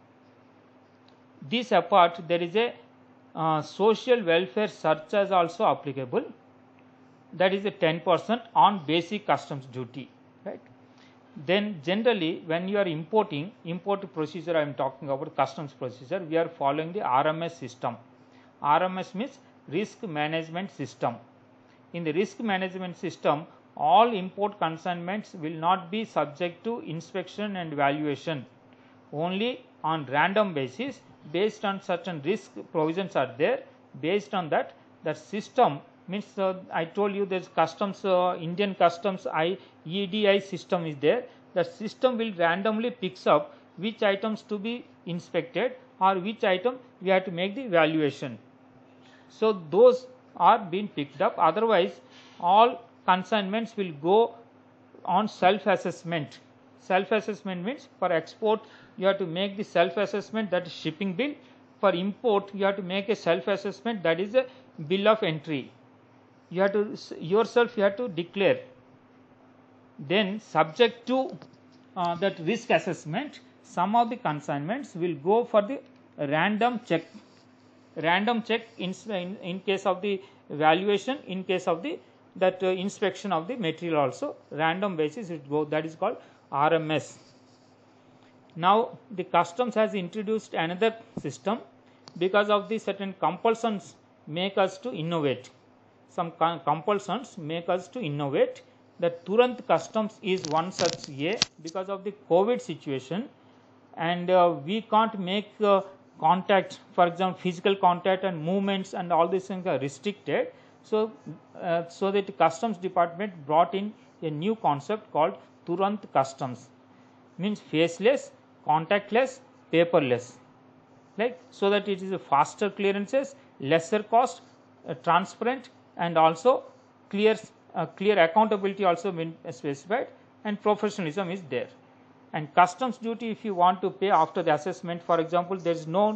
This apart, there is a uh, social welfare surcharge also applicable, that is a ten percent on basic customs duty, right? Then generally when you are importing, import procedure I am talking about, customs procedure, we are following the R M S system. R M S means risk management system. In the risk management system, all import consignments will not be subject to inspection and valuation. Only on random basis, based on certain risk provisions are there, based on that, the system means uh, I told you there is customs, uh, Indian customs I, E D I system is there. The system will randomly picks up which items to be inspected or which item we have to make the valuation. So those are being picked up, otherwise all consignments will go on self assessment. Self assessment means for export you have to make the self assessment, that is shipping bill. For import you have to make a self assessment, that is a bill of entry. You have to yourself you have to declare. Then subject to uh, that risk assessment, some of the consignments will go for the random check. Random check in, in, in case of the valuation, in case of the that uh, inspection of the material also, random basis it go, that is called R M S. Now the customs has introduced another system, because of the certain compulsions make us to innovate. Some compulsions make us to innovate. The Turant customs is one such a, because of the COVID situation, and uh, we can't make uh, contact, for example physical contact and movements and all these things are restricted. So, uh, so that the customs department brought in a new concept called Turant customs, means faceless, contactless, paperless, like, so that it is a faster clearances, lesser cost, uh, transparent, and also clear uh, clear accountability also been specified, and professionalism is there. And customs duty, if you want to pay after the assessment, for example, there is no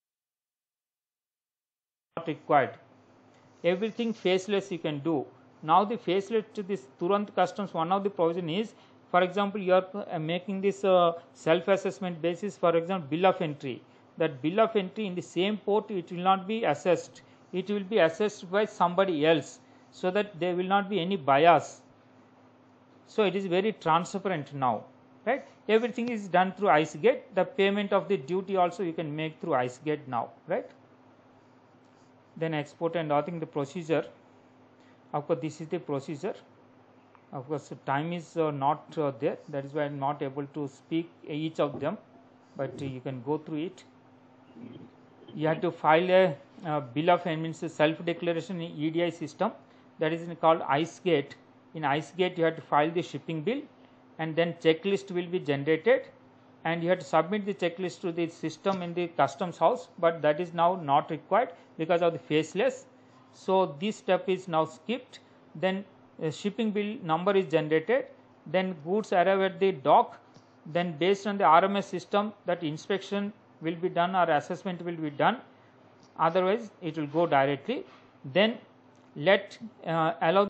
not required. Everything faceless you can do. Now the faceless to this Turant customs, one of the provision is, for example, you are uh, making this uh, self-assessment basis, for example, bill of entry. That bill of entry in the same port, it will not be assessed. It will be assessed by somebody else, so that there will not be any bias. So it is very transparent now, right? Everything is done through IceGate. The payment of the duty also you can make through IceGate now, right? Then export and authoring the procedure. Of course, this is the procedure. Of course, time is uh, not uh, there. That is why I am not able to speak each of them, but uh, you can go through it. You have to file a uh, bill of means self-declaration in E D I system. That is called IceGate. In IceGate, you have to file the shipping bill, and then checklist will be generated, and you have to submit the checklist to the system in the customs house, but that is now not required because of the faceless. So this step is now skipped. Then a shipping bill number is generated, then goods arrive at the dock, then based on the R M S system, that inspection will be done or assessment will be done, otherwise it will go directly. Then let uh, allow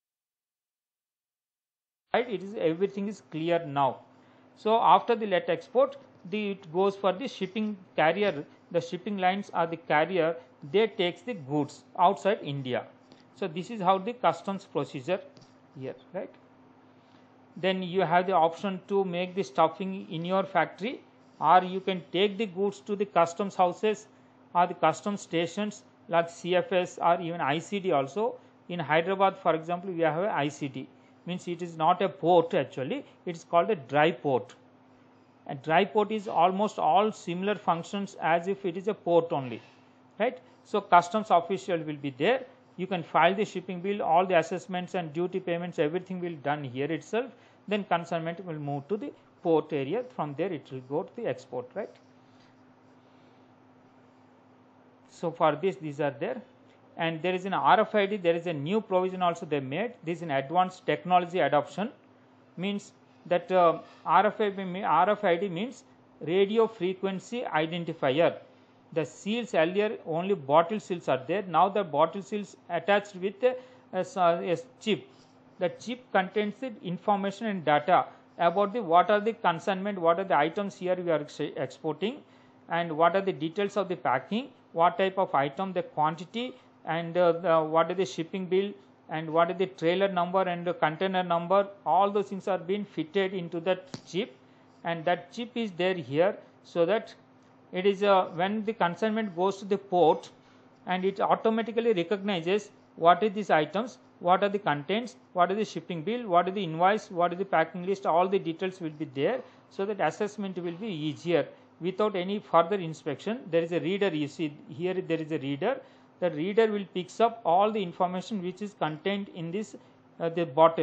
it is everything is clear now. So after the let export, the it goes for the shipping carrier. The shipping lines are the carrier, they takes the goods outside India. So this is how the customs procedure here, right? Then you have the option to make the stuffing in your factory, or you can take the goods to the customs houses or the customs stations like C F S or even I C D also. In Hyderabad, for example, we have a I C D. Means it is not a port actually, it is called a dry port. A dry port is almost all similar functions as if it is a port only, right? So customs official will be there. You can file the shipping bill, all the assessments and duty payments, everything will done here itself. Then consignment will move to the port area. From there it will go to the export, right? So for this, these are there. And there is an R F I D, there is a new provision also they made. This is an advanced technology adoption, means that uh, R F I D, R F I D means radio frequency identifier. The seals earlier only bottle seals are there. Now the bottle seals attached with a, a, a chip. The chip contains the information and data about the what are the consignment, what are the items here we are exporting, and what are the details of the packing, what type of item, the quantity, and uh, the, what is the shipping bill, and what is the trailer number and the container number. All those things are being fitted into that chip, and that chip is there here, so that it is uh, when the consignment goes to the port, and it automatically recognizes what is these items, what are the contents, what is the shipping bill, what is the invoice, what is the packing list, all the details will be there, so that assessment will be easier without any further inspection. There is a reader, you see here there is a reader. The reader will picks up all the information which is contained in this uh, the bottle.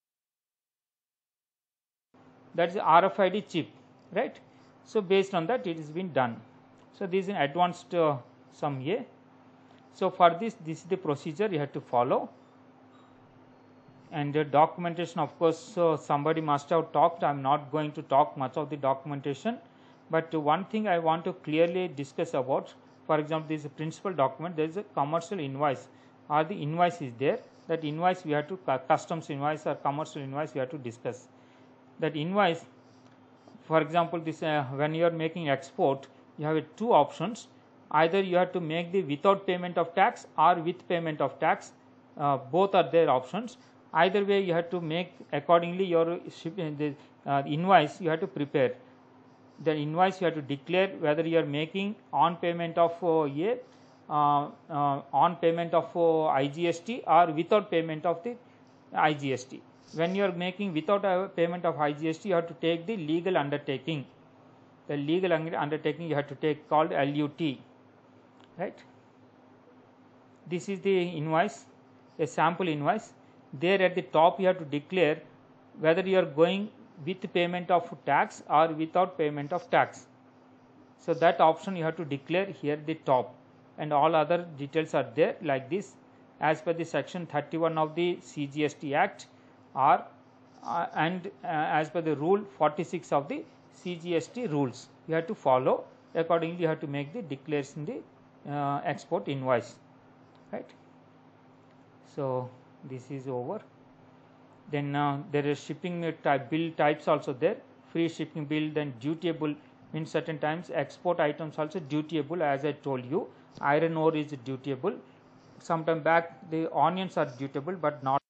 That is R F I D chip, right? So based on that it is been done. So this is an advanced uh, some A. So for this, this is the procedure you have to follow. And the documentation, of course, uh, somebody must have talked. I am not going to talk much of the documentation, but uh, one thing I want to clearly discuss about. For example, this is a principal document, there is a commercial invoice, or the invoice is there. That invoice we have to, customs invoice or commercial invoice we have to discuss. That invoice, for example, this uh, when you are making export, you have uh, two options. Either you have to make the without payment of tax or with payment of tax. Uh, both are there options. Either way, you have to make accordingly your ship, uh, the uh, invoice you have to prepare. The invoice you have to declare whether you are making on payment of uh, a uh, uh, on payment of uh, I G S T or without payment of the I G S T. When you are making without a payment of I G S T, you have to take the legal undertaking. The legal undertaking you have to take called L U T, right? This is the invoice, a sample invoice. There at the top you have to declare whether you are going with payment of tax or without payment of tax. So that option you have to declare here at the top, and all other details are there like this as per the section thirty-one of the C G S T Act, or uh, and uh, as per the rule forty-six of the C G S T rules, you have to follow. Accordingly, you have to make the declaration the uh, export invoice, right. So this is over. Then uh, there is shipping type bill types also there. Free shipping bill, then dutiable, means certain times export items also dutiable, as I told you. Iron ore is dutiable. Sometime back the onions are dutiable, but not.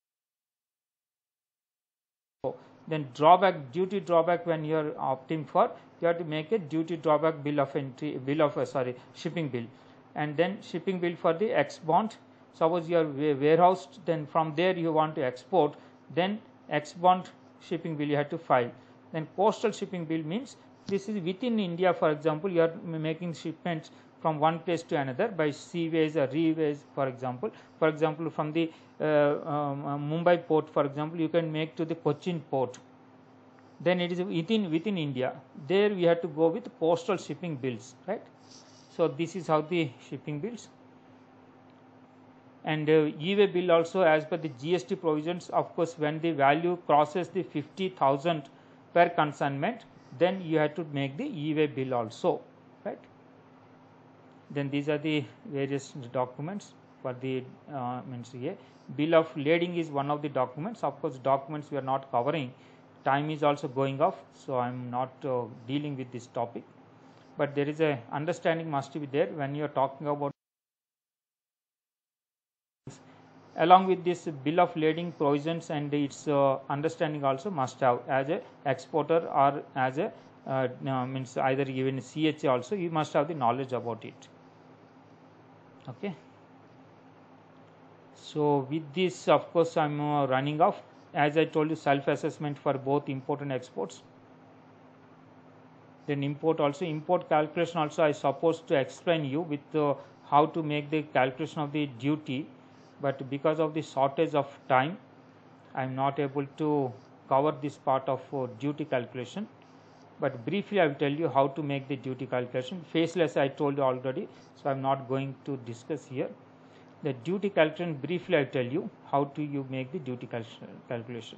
Then drawback, duty drawback, when you are opting for, you have to make a duty drawback bill of entry, bill of uh, sorry shipping bill, and then shipping bill for the export. Suppose you are warehoused, then from there you want to export, then export shipping bill you have to file. Then postal shipping bill means this is within India. For example, you are making shipments from one place to another by seaways or reways, for example. For example, from the uh, um, uh, Mumbai port, for example, you can make to the Cochin port. Then it is within within India. There we have to go with postal shipping bills, right? So this is how the shipping bills. And uh, E-way bill also, as per the G S T provisions, of course, when the value crosses the fifty thousand per consignment, then you have to make the E-way bill also, right. Then these are the various documents for the uh, means here. Bill of lading is one of the documents. Of course, documents we are not covering. Time is also going off, so I am not uh, dealing with this topic. But there is a understanding must be there when you are talking about. Along with this bill of lading provisions and its uh, understanding also must have as a exporter or as a uh, uh, means either even C H A also, you must have the knowledge about it. Okay. So with this, of course, I am uh, running off. As I told you, self assessment for both import and exports. Then import also, import calculation also I supposed to explain you with uh, how to make the calculation of the duty. But because of the shortage of time, I am not able to cover this part of uh, duty calculation. But briefly, I will tell you how to make the duty calculation. Faceless, I told you already, so I am not going to discuss here. The duty calculation, briefly, I will tell you how to you make the duty cal calculation.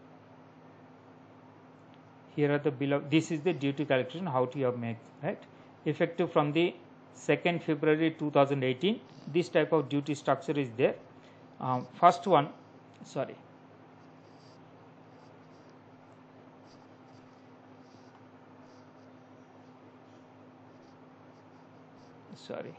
Here are the below. This is the duty calculation. How to you make, right? Effective from the second February two thousand eighteen. This type of duty structure is there. Um, first one, sorry. Sorry.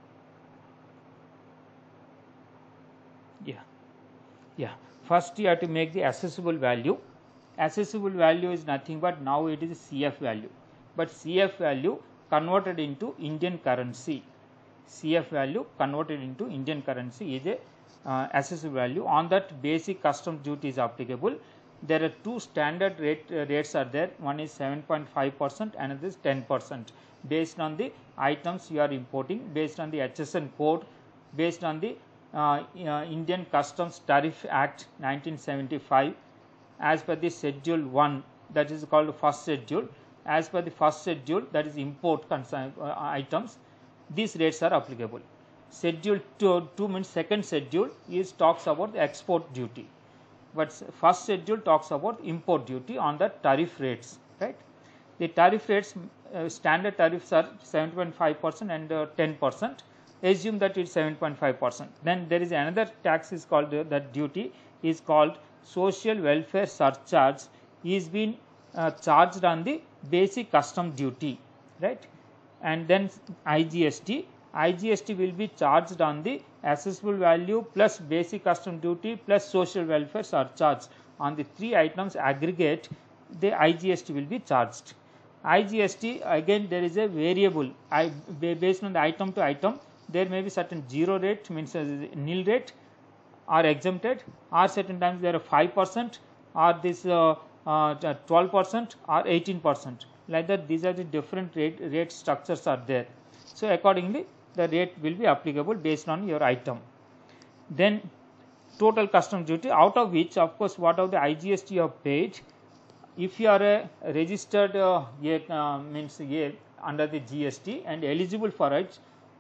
Yeah. Yeah. First, you have to make the assessable value. Assessable value is nothing but now it is C F value. But C F value converted into Indian currency. C F value converted into Indian currency is a uh, assessable value. On that, basic customs duty is applicable. There are two standard rate uh, rates are there. One is seven point five percent, another is ten percent. Based on the items you are importing, based on the H S N code, based on the uh, uh, Indian Customs Tariff Act nineteen seventy-five, as per the Schedule one, that is called first schedule. As per the first schedule, that is import consign uh, items, these rates are applicable. Schedule two, two means second schedule is talks about the export duty, but first schedule talks about import duty on the tariff rates, right. The tariff rates, uh, standard tariffs are seven point five percent and uh, ten percent. Assume that it is seven point five percent. Then there is another tax is called uh, that duty is called social welfare surcharge, is being uh, charged on the basic custom duty, right. And then I G S T. I G S T will be charged on the assessable value plus basic custom duty plus social welfare surcharge. On the three items aggregate, the I G S T will be charged. I G S T, again there is a variable. I, based on the item to item, there may be certain zero rate, means uh, nil rate, are exempted, or certain times there are five percent, or this uh, uh, twelve percent, or eighteen percent. Like that, these are the different rate, rate structures are there. So accordingly, the rate will be applicable based on your item. Then total customs duty, out of which, of course, what of the I G S T you have paid. If you are a registered uh, uh, means a, under the G S T and eligible for it,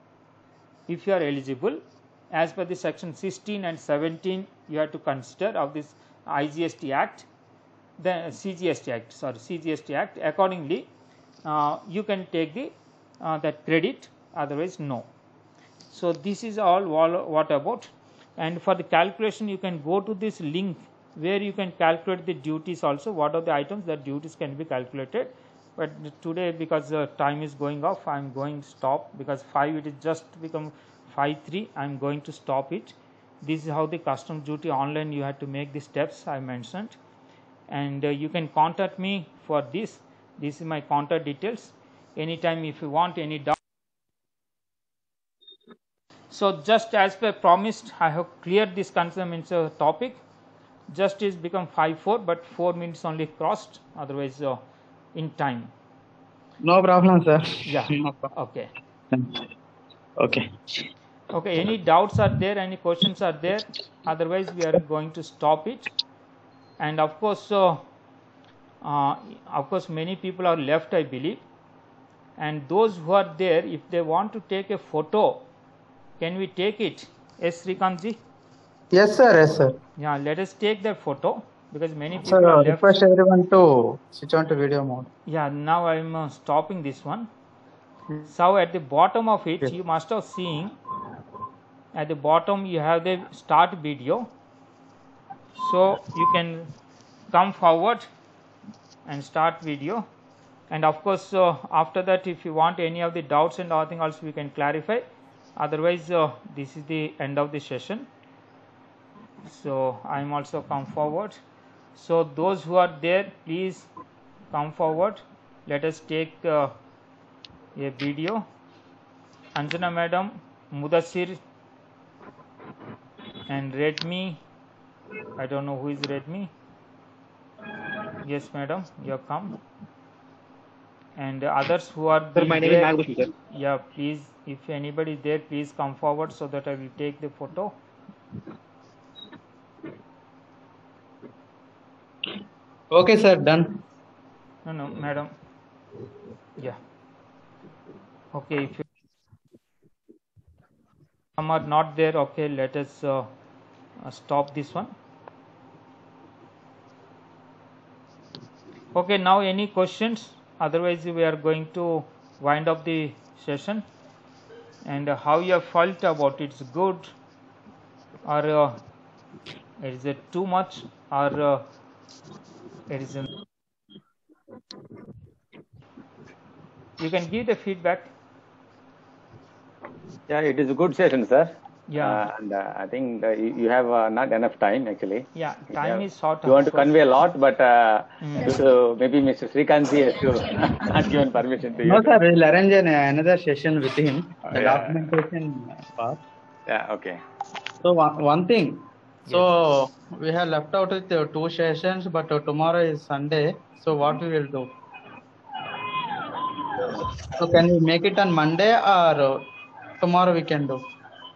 if you are eligible, as per the section sixteen and seventeen, you have to consider of this I G S T Act. the C G S T Act, sorry, C G S T Act. Accordingly, uh, you can take the uh, that credit, otherwise no. So this is all what about, and for the calculation you can go to this link where you can calculate the duties also, what are the items that duties can be calculated. But today, because uh, time is going off, I am going to stop, because five it is just become five three, I am going to stop it. This is how the customs duty online you have to make the steps I mentioned, and uh, you can contact me for this. This is my contact details. Anytime if you want any doubt. So just as per promised, I have cleared this consummation uh, topic. Just is become five four, but four minutes only crossed, otherwise uh, in time.
No problem, sir.
Yeah.
No problem.
Okay.
Okay.
Okay. Any doubts are there? Any questions are there? Otherwise, we are going to stop it. And of course, uh, uh, of course, many people are left, I believe. And those who are there, if they want to take a photo, can we take it? Yes, Srikantji?
Yes, sir. Yes, sir.
Yeah, let us take that photo, because many people
Sir,
are left.
request everyone to switch on to video mode.
Yeah, now I am uh, stopping this one. So at the bottom of it,
Yes.
you must have seen, at the bottom you have the start video. So you can come forward and start video. And of course, uh, after that, if you want any of the doubts and anything else, we can clarify. Otherwise, uh, this is the end of the session. So I am also come forward. So those who are there, please come forward. Let us take uh, a video. Anjana madam, Mudassir and Redmi. I don't know who is Redmi. Yes, madam, you have come. And others who are
Sir, my name is Nagabhushan, sir.
Yeah, please, if anybody is there, please come forward so that I will take the photo.
Okay, sir. Done.
No, no, madam. Yeah. Okay, if you some are not there, okay, let us uh, uh, stop this one. Okay, now any questions? Otherwise, we are going to wind up the session. And uh, how you have felt about it? It's good, or uh, is it too much, or uh, it is? You can give the feedback.
Yeah, it is a good session, sir.
Yeah.
Uh, and uh, I think uh, you, you have uh, not enough time actually.
Yeah, time
Yeah.
is short.
You want to
of course.
convey a lot, but uh,
Mm.
due to maybe Mister Srikantji has to not given permission to you.
No, sir. We'll arrange an, another session with him. The
Yeah.
documentation part.
Yeah, okay.
So one, one thing. So we have left out with uh, two sessions, but uh, tomorrow is Sunday. So what we will do? So can we make it on Monday, or uh, tomorrow we can do?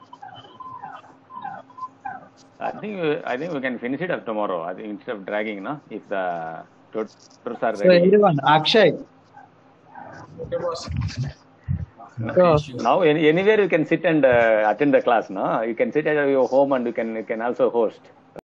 I think we- I think we can finish it up tomorrow. I think instead of dragging, no, if the tutors are
So
ready.
everyone, Akshay. So,
Now any, anywhere you can sit and uh, attend the class, no? You can sit at your home and you can you can also host.